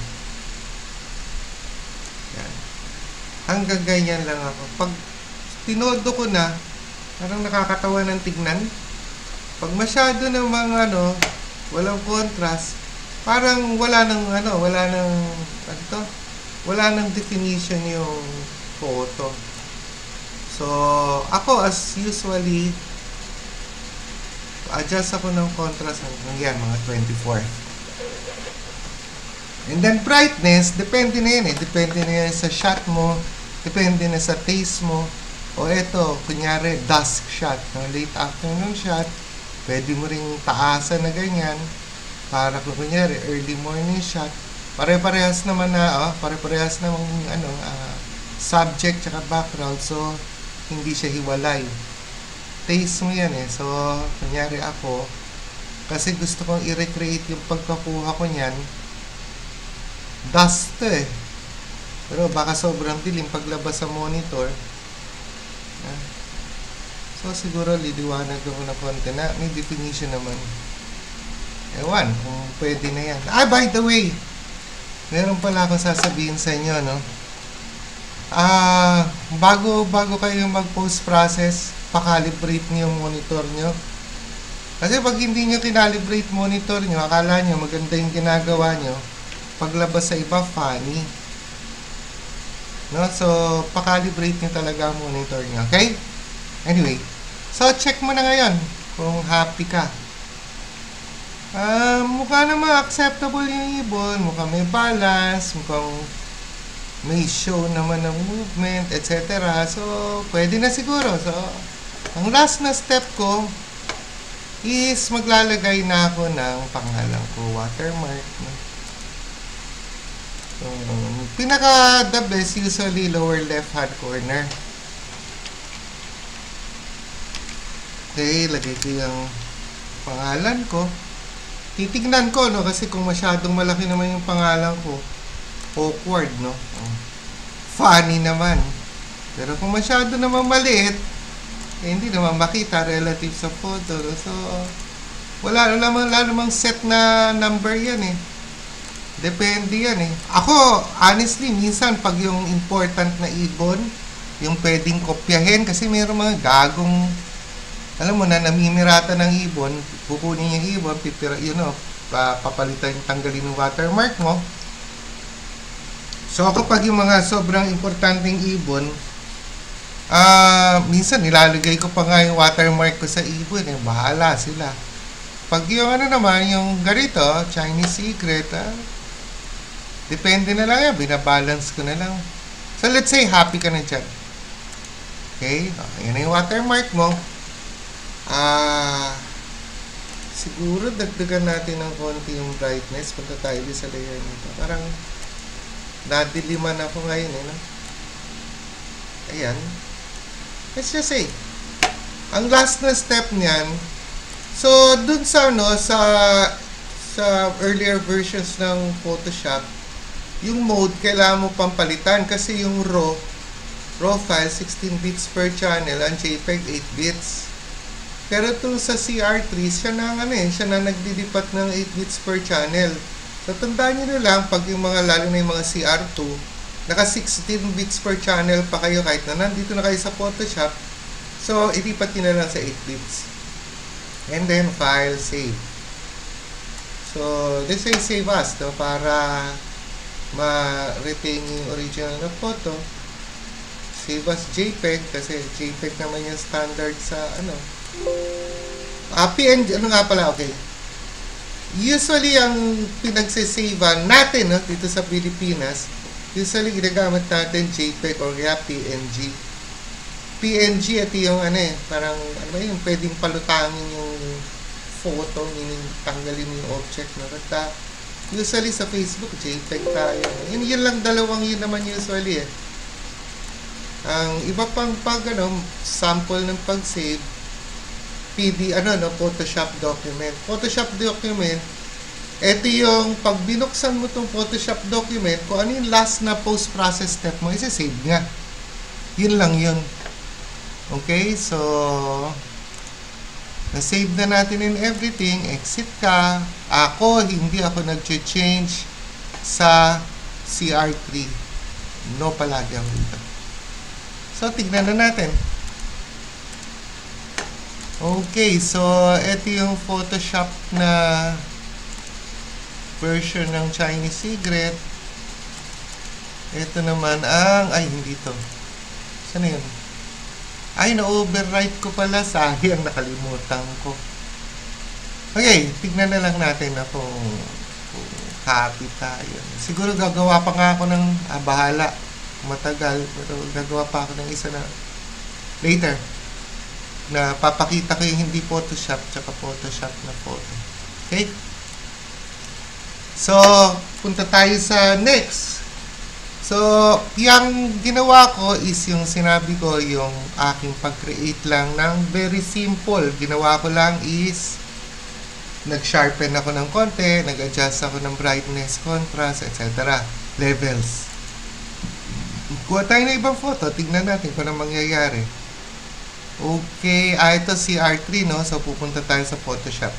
Yan. Hanggang ganyan lang ako. Pag tinodo ko na, parang nakakatawa ng tignan. Pag masyado ng mga ano, walang contrast, parang wala nang ano, wala nang ano to, wala nang definition yung photo. So, ako as usually, adjust ako ng contrast hanggang yan, mga twenty-four. And then brightness, depende na yan eh. Depende na yan sa shot mo, depende na sa taste mo. O eto, kunyari, dusk shot, no? Late afternoon shot, pwede mo ring taasan na ganyan, para kung kunyari, early morning shot, pare-parehas naman na, oh, pare-parehas naman, ano, uh, subject tsaka background, so, hindi siya hiwalay. Taste mo yan eh, so, kunyari ako, kasi gusto kong i-recreate yung pagkakuha ko niyan, dusk to eh, pero baka sobrang dilim paglabas sa monitor. So, siguro lidiwanag ako na konti na may definition naman. Ewan, kung pwede na yan. Ah, by the way, meron pala akong sasabihin sa inyo, no? Ah, bago, bago kayo mag-post process, pakalibrate niyo yung monitor nyo. Kasi pag hindi nyo kinalibrate monitor nyo, akala nyo maganda yung ginagawa nyo, paglabas sa iba, funny. No? So, pakalibrate nyo talaga ang monitor nyo. Okay? Anyway, so check mo na ngayon kung happy ka. Uh, mukha naman acceptable yung ibon, mukha may balance, mukhang may show naman ng movement, et cetera. So, pwede na siguro. So, ang last na step ko is maglalagay na ako ng pangalan ko, watermark. No? So, pinaka the best, usually lower left hand corner. Okay, lagay ko yung pangalan ko. Titignan ko, no? Kasi kung masyadong malaki naman yung pangalan ko, awkward, no? Funny naman. Pero kung masyado naman maliit, eh, hindi naman makita relative sa photo. So, wala naman, wala namang set na number yan, eh. Depende yan, eh. Ako, honestly, minsan, pag yung important na ibon, yung pwedeng kopyahin, kasi mayroong mga gagong, alam mo na, namimirata ng ibon, kukunin yung ibon, pipira, you know, papalitan, tanggalin yung watermark mo. So, kapag yung mga sobrang importanteng ibon, ah, uh, minsan nilalagay ko pa nga yung watermark ko sa ibon, eh, bahala sila. Pag yung ano naman, yung ganito, Chinese secret, ah, depende na lang yan, binabalance ko na lang. So, let's say, happy ka na dyan. Okay, ayan na yung watermark mo. Ah, siguro dagdagan natin ng konti yung brightness. Punta tayo din sa layer nito. Parang nadiliman ako ngayon eh, no? Ayan. Let's just say, ang last na step niyan, so dun sa ano, sa sa earlier versions ng Photoshop, yung mode kailangan mo pampalitan kasi yung raw raw file sixteen bits per channel, ang JPEG eight bits. Pero to sa C R three, siya na ano eh, siya na nagdilipat ng eight bits per channel. So tandaan niyo na lang pag yung mga lalo na yung mga C R two, naka sixteen bits per channel pa kayo kahit na nandito na kayo sa Photoshop. So ilipat niyo na lang sa eight bits. And then file save. So this is save as no, para ma-retain yung original na photo. Save as JPEG kasi JPEG naman yung standard sa ano. Ah, P N G, ano nga pala, okay. Usually, ang pinagsisavean natin no, dito sa Pilipinas, usually ginagamit natin JPEG or kaya P N G. P N G, ito yung ano eh, parang, ano ba yung pwedeng palutangin yung photo, meaning tanggalin yung object. No? At uh, usually sa Facebook, JPEG tayo. Yun, yun lang, dalawang yun naman usually eh. Ang iba pang pag, ano, sample ng pag-save, P D, ano, no, Photoshop document. Photoshop document, ito yung, pag binuksan mo itong Photoshop document, kung ano yung last na post-process step mo, isa-save nga. Yun lang yun. Okay, so, na-save na natin in everything, exit ka. Ako, hindi ako nag-change sa C R three. No palagi ako dito. So, tignan na natin. Okay, so, ito yung Photoshop na version ng Chinese Secret. Ito naman ang, ay, hindi to. Saan yun? Ay, na-overwrite ko pala. Sayang, nakalimutan ko. Okay, tignan na lang natin na kung, kung copy tayo. Siguro gagawa pa nga ako ng, ah, bahala. Matagal, pero gagawa pa ako ng isa na later. Na papakita ko yung hindi Photoshop tsaka Photoshop na photo. Okay? So, punta tayo sa next. So, yung ginawa ko is yung sinabi ko, yung aking pag-create lang ng very simple. Ginawa ko lang is nag-sharpen ako ng konti, nag-adjust ako ng brightness, contrast, et cetera. Levels. Kuha tayo na ibang photo, tignan natin kung ano mangyayari. Okay, ah, ito C R three, no? So, pupunta tayo sa Photoshop.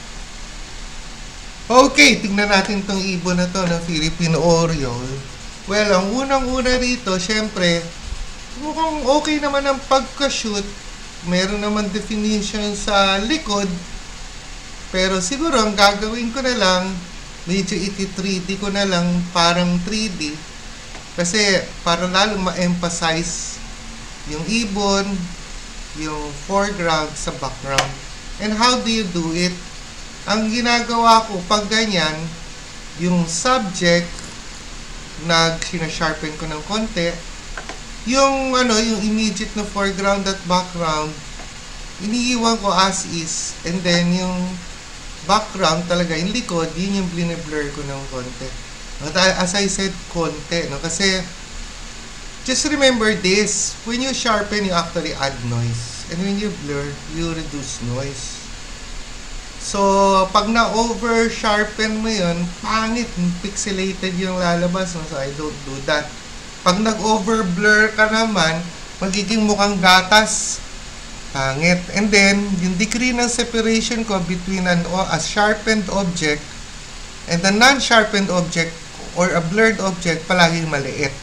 Okay, tignan natin itong ibon na to, no? Philippine Oriole. Well, ang unang-una rito, syempre, mukhang okay naman ang pagka-shoot. Meron naman definition sa likod. Pero siguro, ang gagawin ko na lang, medyo iti-three D ko na lang, parang three D. Kasi, para lalong ma-emphasize yung ibon, yung foreground sa background. And how do you do it? Ang ginagawa ko, pag ganyan, yung subject, nag-sharpen ko ng konti, yung, ano, yung immediate na foreground at background, iniiwan ko as is, and then yung background talaga, yung likod, yun yung blur ko ng konti. As I said, konti, no? Kasi, just remember this, when you sharpen, you actually add noise. And when you blur, you reduce noise. So, pag na-over-sharpen mo yun, pangit, pixelated yung lalabas. So, I don't do that. Pag nag-over-blur ka naman, magiging mukhang gatas. Pangit. And then, yung degree ng separation ko between an, a sharpened object and a non-sharpened object or a blurred object, palaging maliit.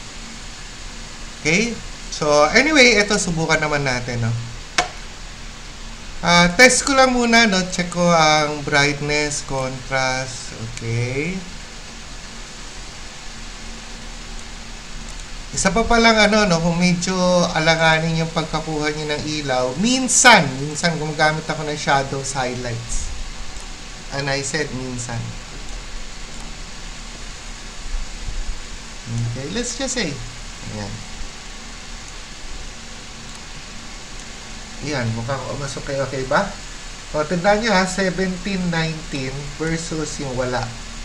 Okay? So, anyway, ito, subukan naman natin, no? Uh, test ko lang muna, no? Check ko ang brightness, contrast, okay? Isa pa palang, ano, no? Kung medyo alanganin yung pagkakuha niyo ng ilaw, minsan, minsan gumagamit ako ng shadows, highlights. And I said, minsan. Okay, let's just say, ayan. Yan, mukhang mas okay, okay ba? O, tandaan nyo ha, seventeen nineteen versus yung wala.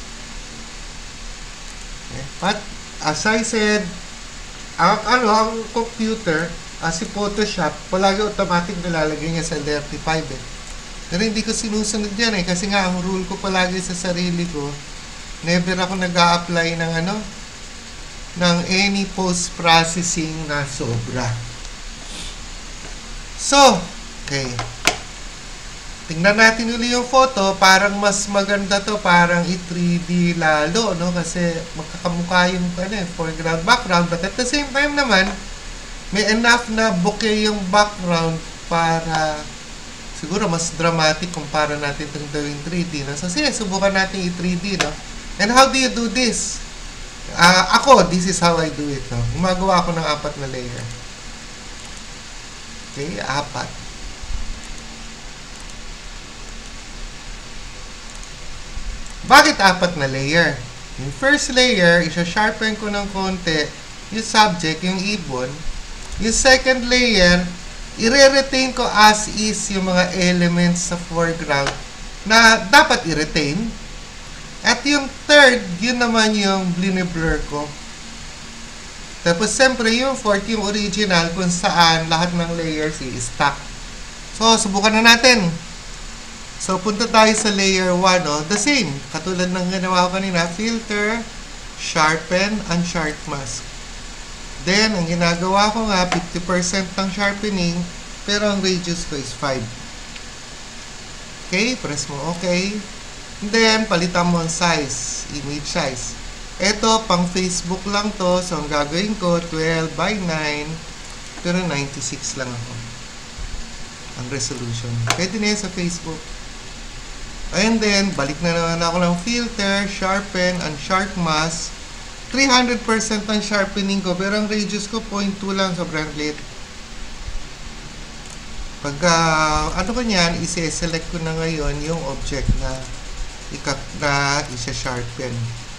Okay. But, as I said, ang, ano, ang computer, as si Photoshop, palagi automatic nilalagay niya sa thirty-five eh. Pero hindi ko sinusunod yan eh, kasi nga, ang rule ko palagi sa sarili ko, never ako nag-a-apply ng ano, ng any post-processing na sobra. So, okay. Tingnan natin uli yung photo, parang mas maganda to, parang i-three D lalo, no? Kasi magkakamukha yung ano, foreground, background, but at the same time naman, may enough na bokeh yung background para siguro mas dramatic kumpara natin itong gawin three D, no? So, sige, subukan natin i-three D, no? And how do you do this? Uh, ako, this is how I do it, no? Gumagawa ako ng apat na layer. Okay, apat. Bakit apat na layer? Yung first layer, isa-sharpen ko ng konti yung subject, yung ibon. Yung second layer, i-retain ko as is yung mga elements sa foreground na dapat i-retain. At yung third, yun naman yung blur ko. Tapos, siyempre, yung fourth, yung original, kung saan lahat ng layers i-stack. So, subukan na natin. So, punta tayo sa layer one, no? The same. Katulad ng ginawa ko kanina, filter, sharpen, and sharp mask. Then, ang ginagawa ko nga, fifty percent ng sharpening, pero ang radius ko is five. Okay, press mo okay. And then, palitan mo ang size, image size. Ito, pang Facebook lang to, so ang gagawin ko, twelve by nine, pero ninety-six lang ako. Ang resolution. Pwede na yan sa Facebook. And then, balik na naman ako ng filter, sharpen, and sharp mask. three hundred percent ang sharpening ko, pero ang radius ko, zero point two lang, sobrang liit. Pagka, ano ko niyan, isi-select ko na ngayon yung object na ikat na isa-sharpen.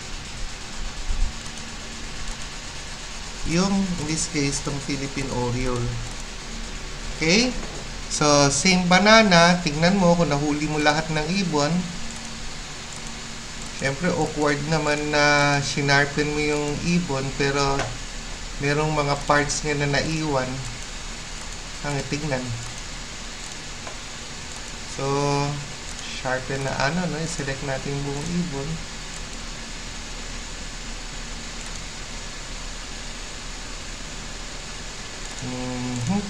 Yung, in this case, tong Philippine Oriole. Okay? So, same banana, tingnan mo kung nahuli mo lahat ng ibon. Siyempre, awkward naman na sinarpen mo yung ibon, pero merong mga parts nga na naiwan. Ang tingnan. So, sharpen na ano, no? I-select natin yung buong ibon. Mm-hmm.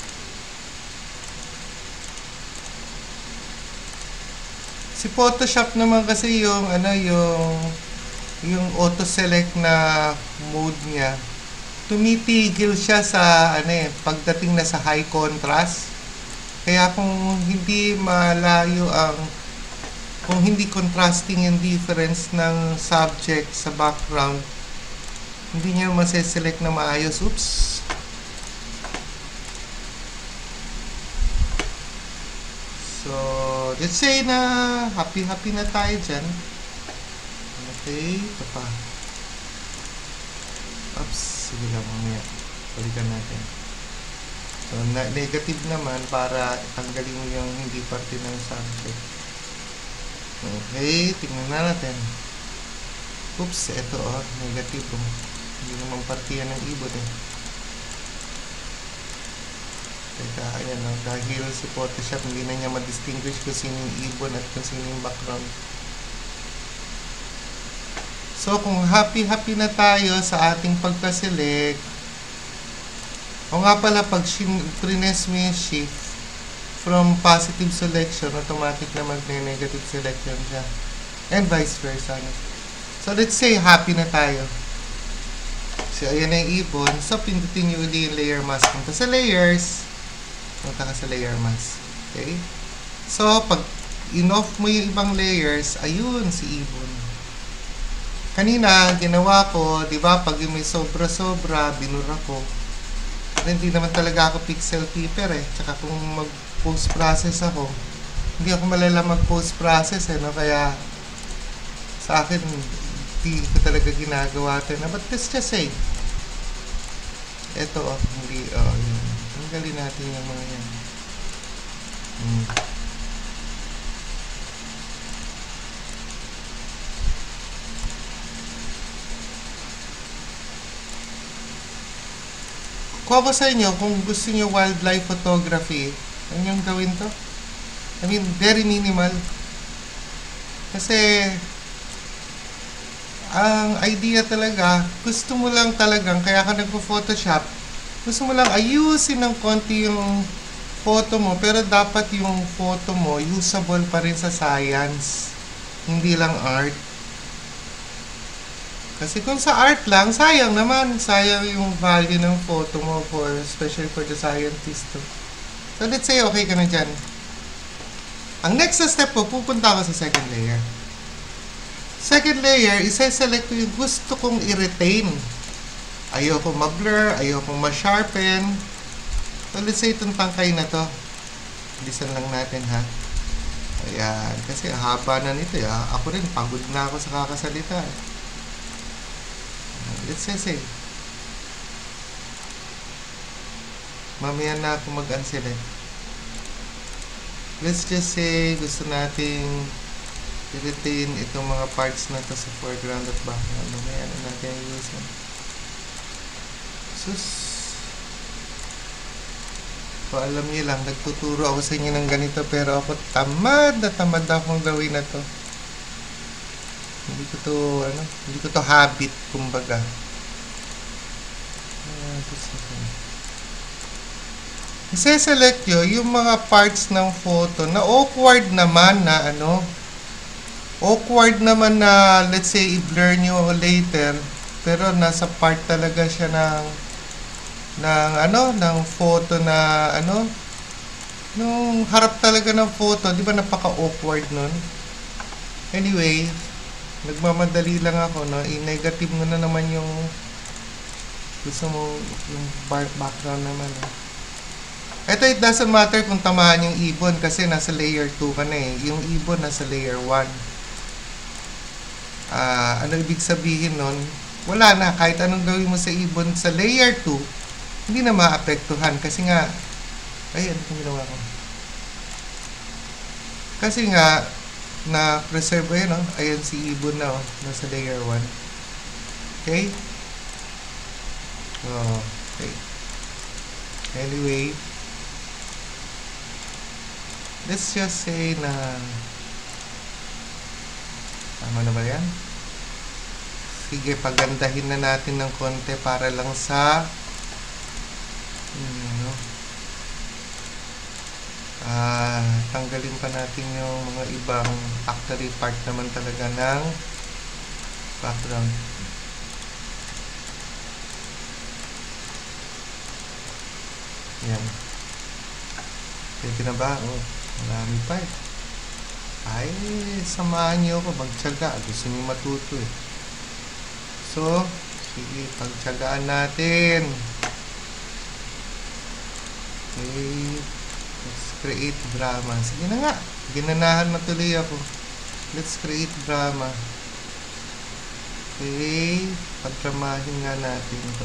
Si Photoshop naman kasi yung ano yung yung auto select na mode niya, tumitigil siya sa ano eh pagdating na sa high contrast. Kaya kung hindi malayo ang kung hindi contrasting yung difference ng subject sa background, hindi niya mase-select na maayos. Oops. So, let's say na happy-happy na tayo dyan. Okay, ito pa. Oops, sige lang mamaya. Balikan natin. So, na negative naman para tanggalin mo yung hindi parte ng subject. Okay, tingnan na natin. Oops, ito oh, negative. Oh. Hindi naman parte yan ng ibon eh. Teka, ayan lang. Dahil si Photoshop, hindi na niya ma-distinguish kung sino yung ibon at kung sino yung background. So, kung happy-happy na tayo sa ating pagka-select, o nga pala, pag prines mo yung shift from positive selection, automatic na magne-negative selection siya. And vice versa. So, let's say, happy na tayo. So, ayan na yung ibon. So, pindutin nyo ulit yung layer mask. Punta sa layers, punta ka sa layer mask. Okay? So, pag in-off mo yung ibang layers, ayun, si ibon. Kanina, ginawa ko, di ba, pag yung may sobra-sobra, binura ko. Hindi naman talaga ako pixel keeper eh. Tsaka kung mag-post-process ako, hindi ako malala mag-post-process eh, no? Kaya, sa akin, hindi ko talaga ginagawa ito. But let's just say, ito, oh, hindi, oh, yun. Tanggalin natin yung mga yan. Hmm. Kung ako sa inyo, kung gusto niyo wildlife photography, ano yung gawin to? I mean, very minimal. Kasi, ang idea talaga, gusto mo lang talagang, kaya ka nagpo-photoshop, gusto mo lang ayusin ng konti yung photo mo, pero dapat yung photo mo usable pa rin sa science, hindi lang art. Kasi kung sa art lang, sayang naman, sayang yung value ng photo mo, for especially for the scientist. So let's say okay ka na dyan. Ang next step ko, pupunta ako sa second layer. Second layer, isa-select ko yung gusto kong i-retain. Ayoko ma-blur, ayoko ma-sharpen. So let's say itong tangkay na to. Bilisan lang natin ha. Ayan, kasi haba na nito ya. Ako rin, pagod na ako sa kakasalita. Let's just say, mamaya na ako mag-unselect. Let's just say, gusto nating i-retain itong mga parts na to sa foreground at background. Mamaya na natin i-use. Sus. So, alam niyo lang, nagtuturo ako sa inyo ng ganito, pero ako tamad na tamad akong gawin na to. Hindi ko to, ano, hindi ko to habit, kumbaga. I-select nyo yung mga parts ng photo na awkward naman na, ano, awkward naman na, let's say, i-blur nyo later, pero nasa part talaga siya ng, ng, ano, ng photo na, ano, nung harap talaga ng photo, di ba napaka-awkward nun? Anyway, nagmamadali lang ako, no? I-negative mo na naman yung gusto mo, yung background naman, no? Ito, it doesn't matter kung tamaan yung ibon kasi nasa layer two ka na eh. Yung ibon nasa layer one. Uh, ano ibig sabihin nun? Wala na, kahit anong gawin mo sa ibon sa layer two, hindi na maapektuhan kasi nga, ayun, kung ginawa ko. Kasi nga, na-preserve ayun, no? Ayun si ibon na, oh, nasa layer one. Okay? Oh, okay. Anyway, let's just say na tama na ba yan? Sige, pagandahin na natin ng konti para lang sa hmm, no? ah, tanggalin pa natin yung mga ibang factory part naman talaga ng background. Yan. Pwede na ba? Oh, marami pa eh. Ay, samahan niyo ako. Magtsaga. Gusto niyo matuto eh. So, sige, pagtsagaan natin. Okay. Let's create drama. Sige na nga. Ginanahan na tuloy ako. Let's create drama. Okay. Pagdramahin nga natin ito.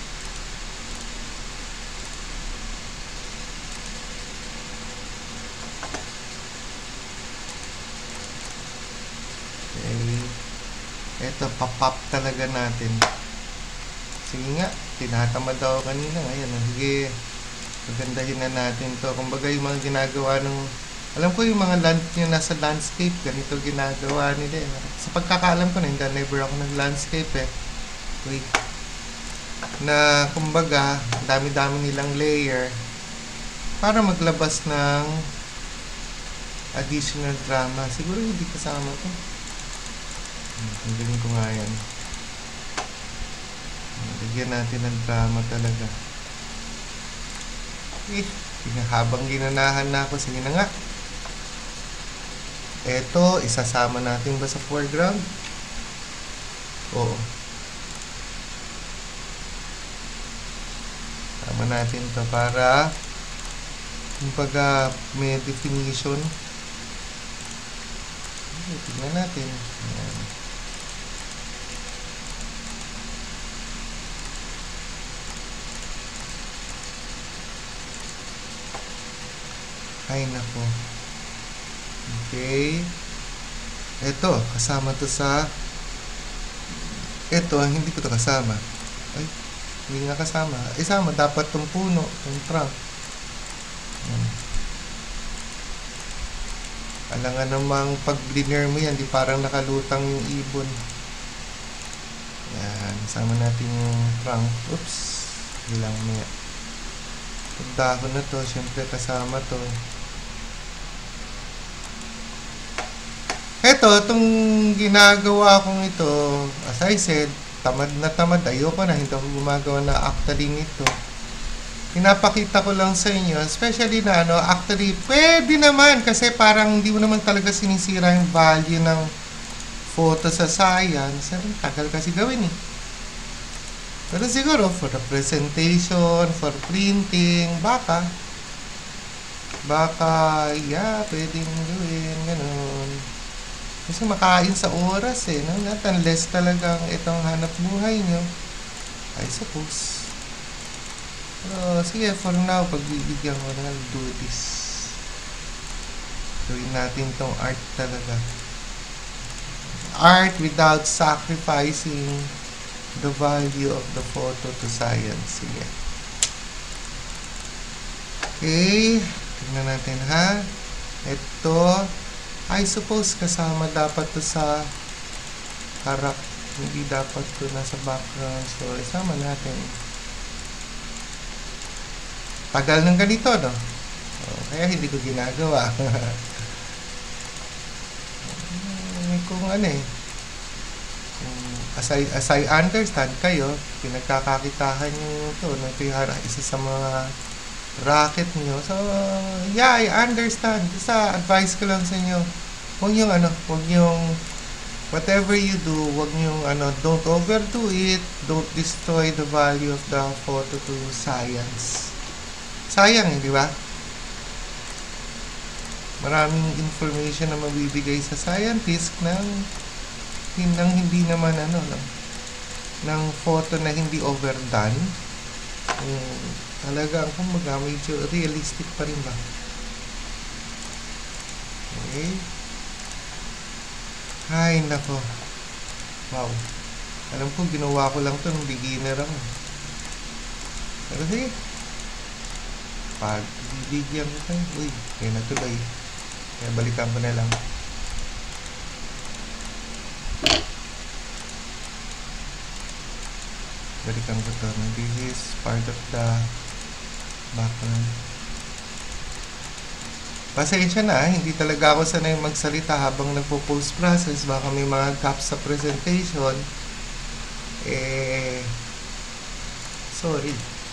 Ito, papap talaga natin. Sige nga, tinatamad ako kanina. Ayan, sige, pagandahin na natin to. Kumbaga yung mga ginagawa ng, alam ko yung mga land yung nasa landscape, ganito ginagawa nila eh. Sa pagkakaalam ko na, hindi, never ako nag-landscape eh. Wait. Na, kumbaga, dami-dami nilang layer para maglabas ng additional drama. Siguro hindi kasama to. Tanggalin ko nga yan. Lagyan natin ng drama talaga. Eh, habang ginanahan na ako, sige na nga. Eto, isasama natin ba sa foreground? Oo. Sama natin to para kumbaga may definition. Tignan natin. Ayan. Ay, nako. Okay. Ito, kasama to sa... Ito, hindi ko to kasama. Ay, hindi nga kasama. Isama, dapat tong puno, tong trunk. Yan. Alam nga namang pag bliner mo yan, di parang nakalutang yung ibon. Yan, isama natin yung trunk. Oops, bilang mo yan. Yung dahon na to, syempre kasama to. Eto, itong ginagawa kong ito, as I said, tamad na tamad. Ayoko na, hindi ako gumagawa na actually nito. Pinapakita ko lang sa inyo, especially na ano, actually, pwede naman kasi parang hindi mo naman talaga sinisira yung value ng photo sa science. Ang tagal kasi gawin eh. Pero siguro, for the presentation, for printing, baka, baka, yeah, pwedeng gawin, ganun. Kasi makain sa oras eh, no? Not unless talagang itong hanap buhay nyo, I suppose. Pero sige, for now, pagbibigyan ko na, do this. Gawin natin tong art talaga. Art without sacrificing the value of the photo to science. Sige. Okay, tingnan natin ha. Ito, I suppose kasama dapat to sa harap. Hindi dapat to nasa background. So, isama natin. Tagal ng ganito, no? So, kaya hindi ko ginagawa. Kung ano eh. As I, as I understand kayo, pinagkakakitahan nyo ito. No? Ito yung isa sa mga racket nyo. So, yeah, I understand. Sa advice ko lang sa inyo, huwag yung ano, huwag yung whatever you do, huwag yung ano, don't overdo it, don't destroy the value of the photo to science. Sayang eh, di ba? Maraming information na mabibigay sa scientist ng, ng hindi naman ano, ng, ng photo na hindi overdone. Um, talagang kumbaga medyo realistic pa rin ba? Okay. Ay, nako. Wow. Alam ko, ginawa ko lang to nung beginner ako. Pero sige. Pag bibigyan ko kayo. Uy, kaya natuloy. Kaya balikan ko na lang. Balikan ko to. This is part of the background. Pasensya na, hindi talaga ako sanay magsalita habang nagpo-post process. Baka may mga gaps sa presentation. Eh, sorry.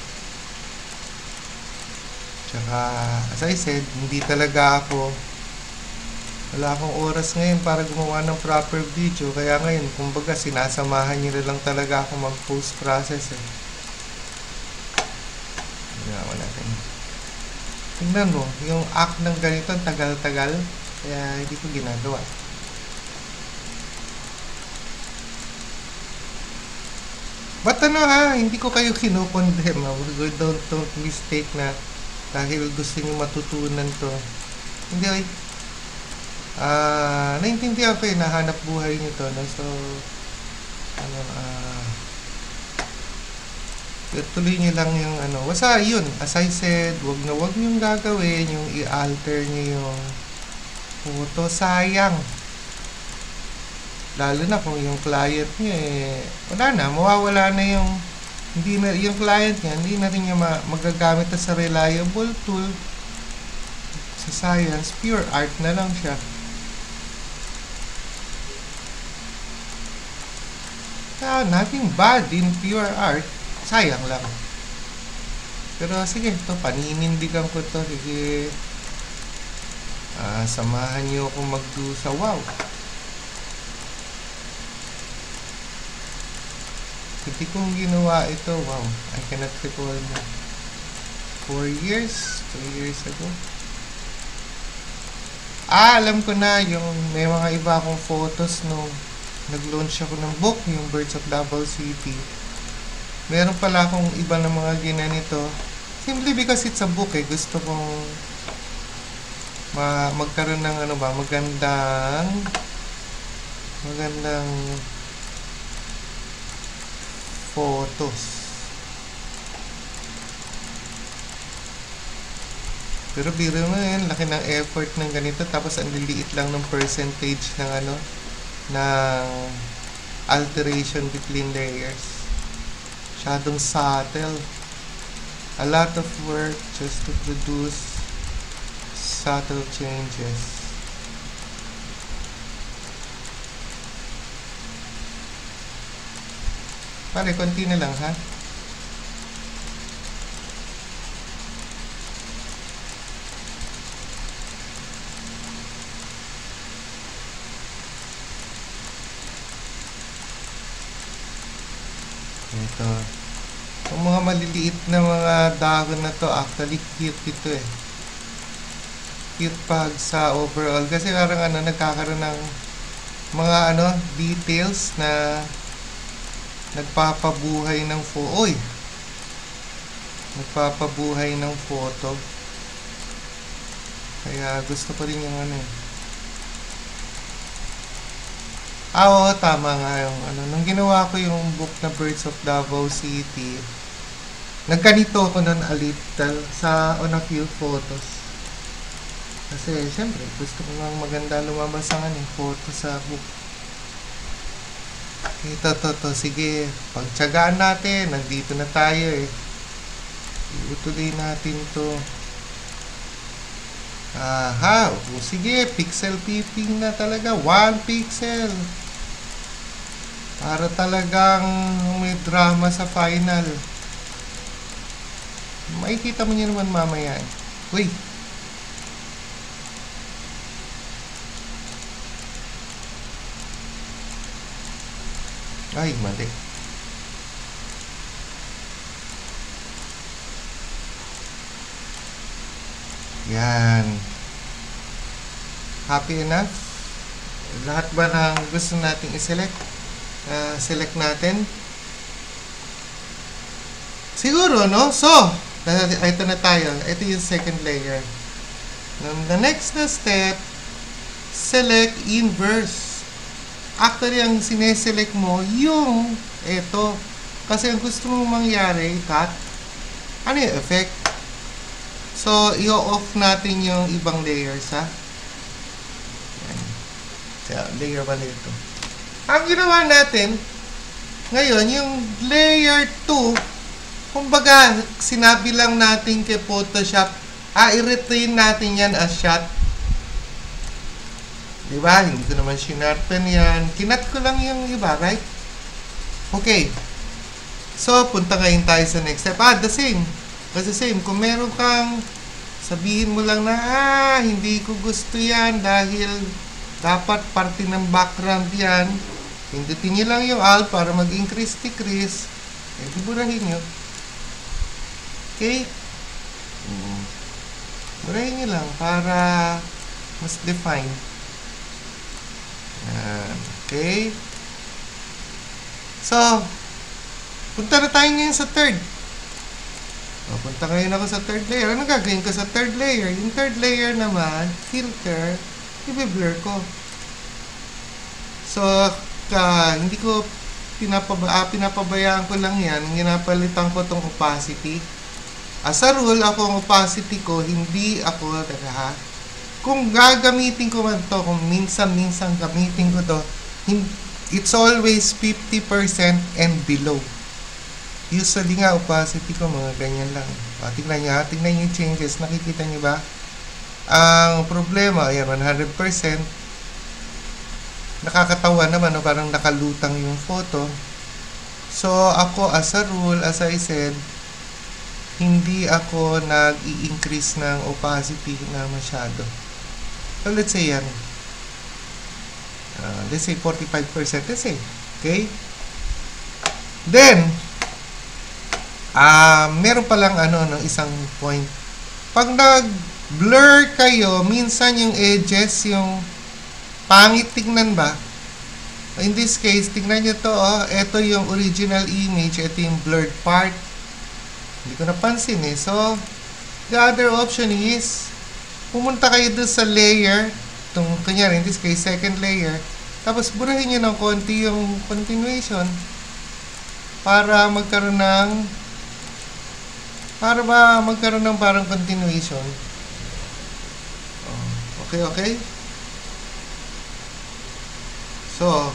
Tsaka, as I said, hindi talaga ako, wala akong oras ngayon para gumawa ng proper video. Kaya ngayon, kumbaga, sinasamahan nyo na lang talaga ako mag-post process eh. Ginawa natin. Tingnan mo, yung act ng ganito, tagal-tagal. Kaya hindi ko ginagawa. But ano ha, hindi ko kayo kinukondem. Don't, don't mistake na dahil gusto nyo matutunan to. Hindi ay, ah, uh, naintindihan ko eh, nahanap buhay nyo to. No? So, ano, ah, uh, tuloy nyo lang yung ano. Basta yun, as I said, wag na wag nyo gagawin, yung i-alter nyo yung photo. Sayang. Lalo na kung yung client nyo eh, wala na, mawawala na yung, hindi na, yung client niya, hindi na rin niya ma magagamit na sa reliable tool sa science, pure art na lang siya. Ah, nothing bad in pure art, sayang lang. Pero sige, ito, paninindigan ko to, sige, ah, samahan niyo ako mag-do sa wow. Hindi kong ginawa ito, wow, I cannot recall na. Four years? Two years ago? Ah, alam ko na, yung may mga iba akong photos nung nag-launch ako ng book, yung Birds of Davao City. Meron pala akong iba ng mga ginanito. Simply because it's a book eh, gusto kong ma magkaroon ng ano ba, magandang magandang photos. Pero biro mo yan, laki ng effort ng ganito, tapos ang liliit lang ng percentage ng ano, ng alteration between layers. Masyadong subtle. A lot of work just to produce subtle changes. Pare, konti na lang, ha? Ito. Yung mga maliliit na mga dahon na to, actually cute ito eh. Cute pag sa overall. Kasi parang ano, nagkakaroon ng mga ano, details na nagpapabuhay ng photo. Oy! Nagpapabuhay ng photo. Kaya gusto ko rin yung ano eh. Ah, oo, tama nga yung ano. Nung ginawa ko yung book na Birds of Davao City, nagganito ako nun a little sa on a few photos. Kasi, syempre, gusto ko nga maganda lumabas ang ano, photo sa book. Ito, to, to. Sige, pagtsagaan natin. Nandito na tayo eh. Iutuloy natin to. Aha, o sige, pixel peeping na talaga. One pixel. Para talagang may drama sa final. Makikita mo nyo naman mamaya. Uy! Ay, mali. Yan. Happy enough? Lahat ba ng gusto nating i-select? Uh, select natin. Siguro, no? So, ito na tayo. Ito yung second layer. The next na step, select inverse. Actually, ang sineselect mo, yung ito. Kasi ang gusto mong mangyari, cut. Ano yung effect? So, i-off natin yung ibang layers, ha? Yan. So, layer one, layer two. Ang ginawa natin, ngayon, yung layer two, kumbaga, sinabi lang natin kay Photoshop, ah, i-retain natin yan as shot. Diba? Hindi ko naman sinarpen yan. Kinat ko lang yung iba, right? Okay. So, punta ngayon tayo sa next step. Ah, the same. Kasi same, kung meron kang sabihin mo lang na, ah, hindi ko gusto yan dahil dapat parte ng background yan. Pindutin nyo lang yung Alt para mag-increase, decrease. Eh, burahin nyo. Okay? Burahin nyo lang para mas define. Yan. Okay? So, punta na tayo ngayon sa third. O, punta ngayon ako sa third layer. Anong gagawin ko sa third layer? Yung third layer naman, filter, i-blur ko. So, ka, hindi ko pinapaba, ah, pinapabayaan ko lang yan. Ginapalitan ko tong opacity. As a rule, ako ang opacity ko, hindi ako, taga ha, kung gagamitin ko man to, kung minsan-minsan gamitin ko to, it's always fifty percent and below. Usually nga, opacity ko, mga ganyan lang. O, tingnan nyo ha, tingnan nyo yung changes. Nakikita nyo ba? Ang problema, ayan, one hundred percent. Nakakatawa naman, no? Parang nakalutang yung photo. So, ako, as a rule, as I said, hindi ako nag-i-increase ng opacity na masyado. So, let's say yan. Uh, let's say forty-five percent. Let's say. Okay? Then, ah, uh, meron palang ano, no, isang point. Pag nag-blur kayo, minsan yung edges, yung pangit tignan ba? In this case, tignan nyo to, oh, ito yung original image, ito yung blurred part. Hindi ko napansin eh. So, the other option is, pumunta kayo doon sa layer, itong, kunyari, in this case, second layer, tapos burahin nyo ng konti yung continuation para magkaroon ng para ba magkaroon ng parang continuation. Oh, okay, okay. So,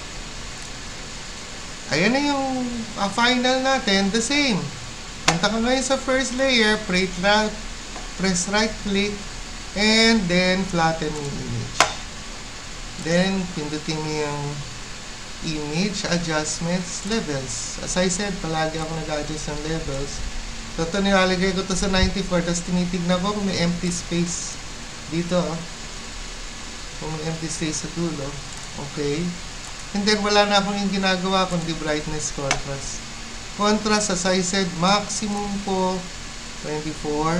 ayan na yung uh, final natin, the same. Punta ka ngayon sa first layer, press right, press right click, and then flatten yung image. Then, pindutin mo yung image, adjustments, levels. As I said, palagi ako nag-adjust ng levels. So, ito nilalagay ko to sa ninety-four, tapos tinitignan ko kung may empty space dito. Oh. Kung may empty space sa dulo. Okay. And then, wala na akong yung ginagawa kundi brightness, contrast. Contrast, as I said, maximum ko twenty-four.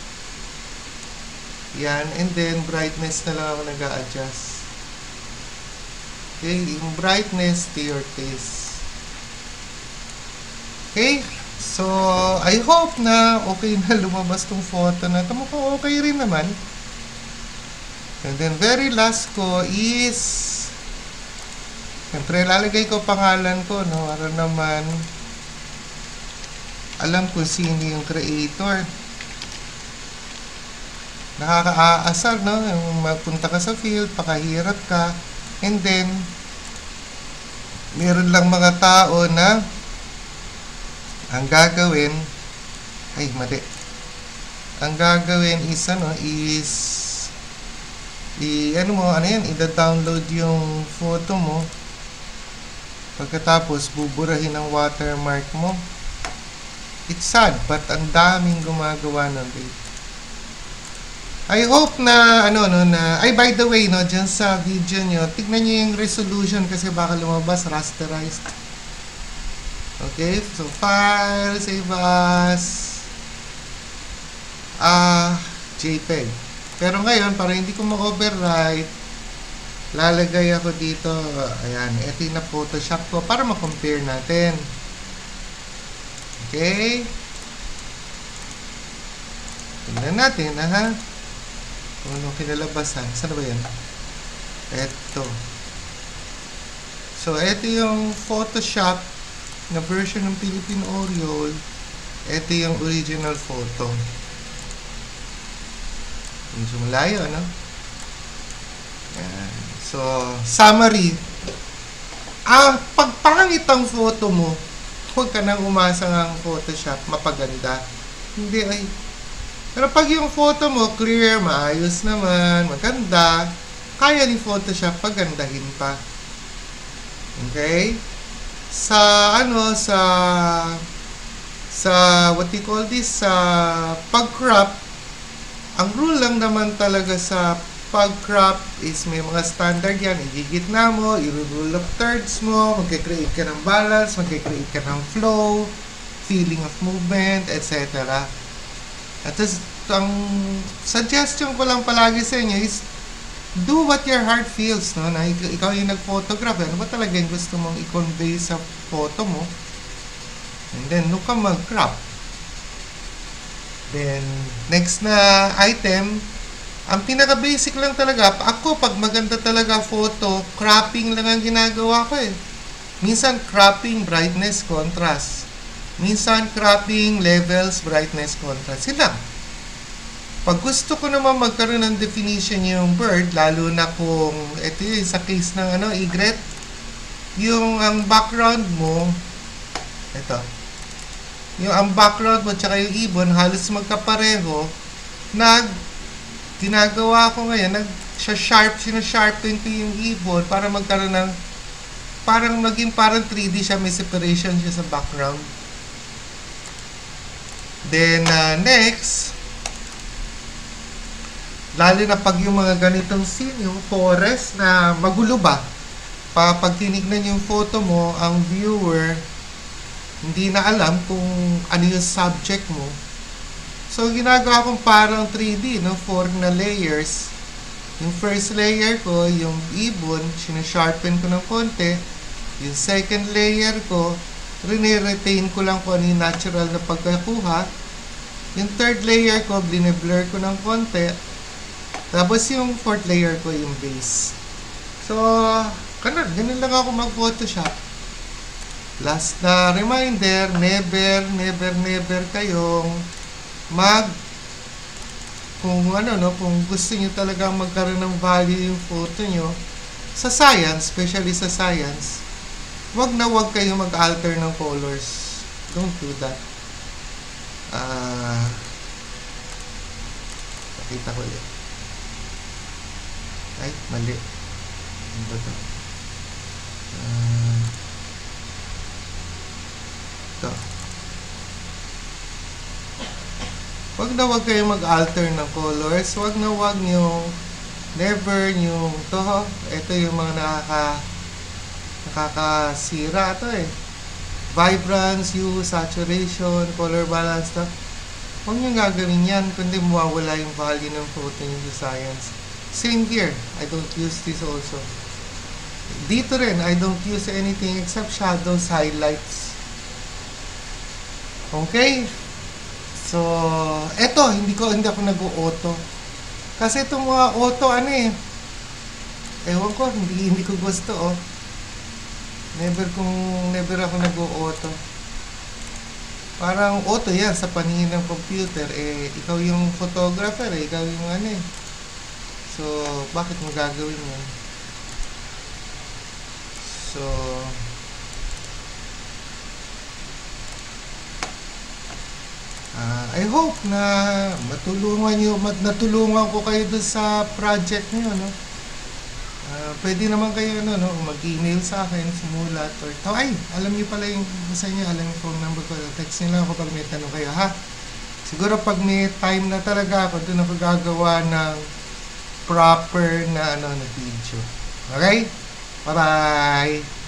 Yan. And then, brightness na lang ako nag-a-adjust. Okay. Yung brightness to your taste. Okay. So, I hope na okay na lumabas tong photo na ito. Mukhang okay rin naman. And then, very last ko is, siyempre, lalagay ko pangalan ko, no? Para naman, alam ko sino yung creator. Nakakaasar, no? Yung magpunta ka sa field, pakahirap ka, and then, meron lang mga tao na, ang gagawin, ay, mali. Ang gagawin is, ano, is, i, ano mo, ano yan, i-download yung photo mo. Pagkatapos, buburahin ang watermark mo. It's sad, but ang daming gumagawa ng date. I hope na, ano, no, na, ay, by the way, no, dyan sa video nyo, tignan nyo yung resolution kasi baka lumabas rasterized. Okay, so file, save as ah, JPEG. Pero ngayon, para hindi ko ma-overwrite, lalagay ako dito, ayan, ito yung na-photoshop ko para ma-compare natin. Okay. Tingnan natin, ha? Kung anong kinalabasan. Saan ba yan? Ito. So, ito yung Photoshop na version ng Philippine Oriole. Ito yung original photo. Medyo malayo, no? Ayan. So, summary. Ah, pag pangit ang photo mo, huwag ka nang umasa ng Photoshop, mapaganda. Hindi ay. Pero pag yung photo mo, clear, maayos naman, maganda, kaya ni Photoshop pagandahin pa. Okay? Sa ano sa sa what you call this sa pag-crop, ang rule lang naman talaga sa pag-crop is may mga standard yan. Igigitna mo, i-rule of thirds mo, magkikreate ka ng balance, magkikreate ka ng flow, feeling of movement, et cetera. At this, ang suggestion ko lang palagi sa inyo is do what your heart feels, no? Na ikaw yung nag-photograph, ano ba talaga yung gusto mong i-convey sa photo mo? And then, look ka mag-crop. Then, next na item, ang pinaka-basic lang talaga, ako, pag maganda talaga photo, cropping lang ang ginagawa ko eh. Minsan, cropping, brightness, contrast. Minsan, cropping, levels, brightness, contrast. Sila. Pag gusto ko naman magkaroon ng definition yung bird, lalo na kung ito yung sa case ng ano, egret, yung ang background mo, ito, yung ang background mo tsaka yung ibon, halos magkapareho, nag, ginagawa ko ngayon, nag-sharp, sinasharpen ko yung ibon para magkaroon ng, parang maging parang three D siya, may separation siya sa background. Then, uh, next, lalo na pag yung mga ganitong scene, yung forest na magulo ba, pa, pag tinignan yung photo mo, ang viewer, hindi na alam kung ano yung subject mo. So, ginagawa kong parang three D, no? Four na layers. Yung first layer ko, yung ibon, sinasharpen ko ng konti. Yung second layer ko, rini-retain ko lang kung ano yung natural na pagkakuha. Yung third layer ko, blur ko ng konti. Tapos yung fourth layer ko yung base. So, ganun, ganun lang ako mag-Photoshop. Last na reminder, never, never, never kayong mag kung ano no, kung gusto niyo talaga magkaroon ng value yung photo niyo sa science, especially sa science, wag na wag kayong mag-alter ng colors. Don't do that. Ah, uh, pakita ko ulit. Ay, mali. Ano ba ito? Uh, ito. Wag na wag kayong mag-alter ng colors. Wag na wag yung never yung to. Ito yung mga nakaka nakakasira ito eh. Vibrance, hue, saturation, color balance stuff. Huwag nyo gagawin yan kundi mawawala yung value ng photo nyo sa science. Same here. I don't use this also. Dito rin, I don't use anything except shadows, highlights. Okay? So, eto, hindi ko, hindi ako nag-auto. Kasi itong mga auto, ano eh, ewan ko, hindi, hindi ko gusto, oh. Never kung, never ako nag-auto. Parang auto yan sa paningin ng computer, eh, ikaw yung photographer, eh, ikaw yung ano eh. So, bakit mo gagawin yan? So, uh, I hope na matulungan nyo, mat, natulungan ko kayo doon sa project nyo, no? Uh, pwede naman kayo, ano, no, mag-email sa akin, sumulat, or, oh, ay, alam niyo pala yung, sa inyo, alam yung phone number ko, text nyo lang ako pag may tanong kayo, ha? Siguro pag may time na talaga ako, doon ako gagawa ng proper na, ano, na video. Okay? Bye-bye!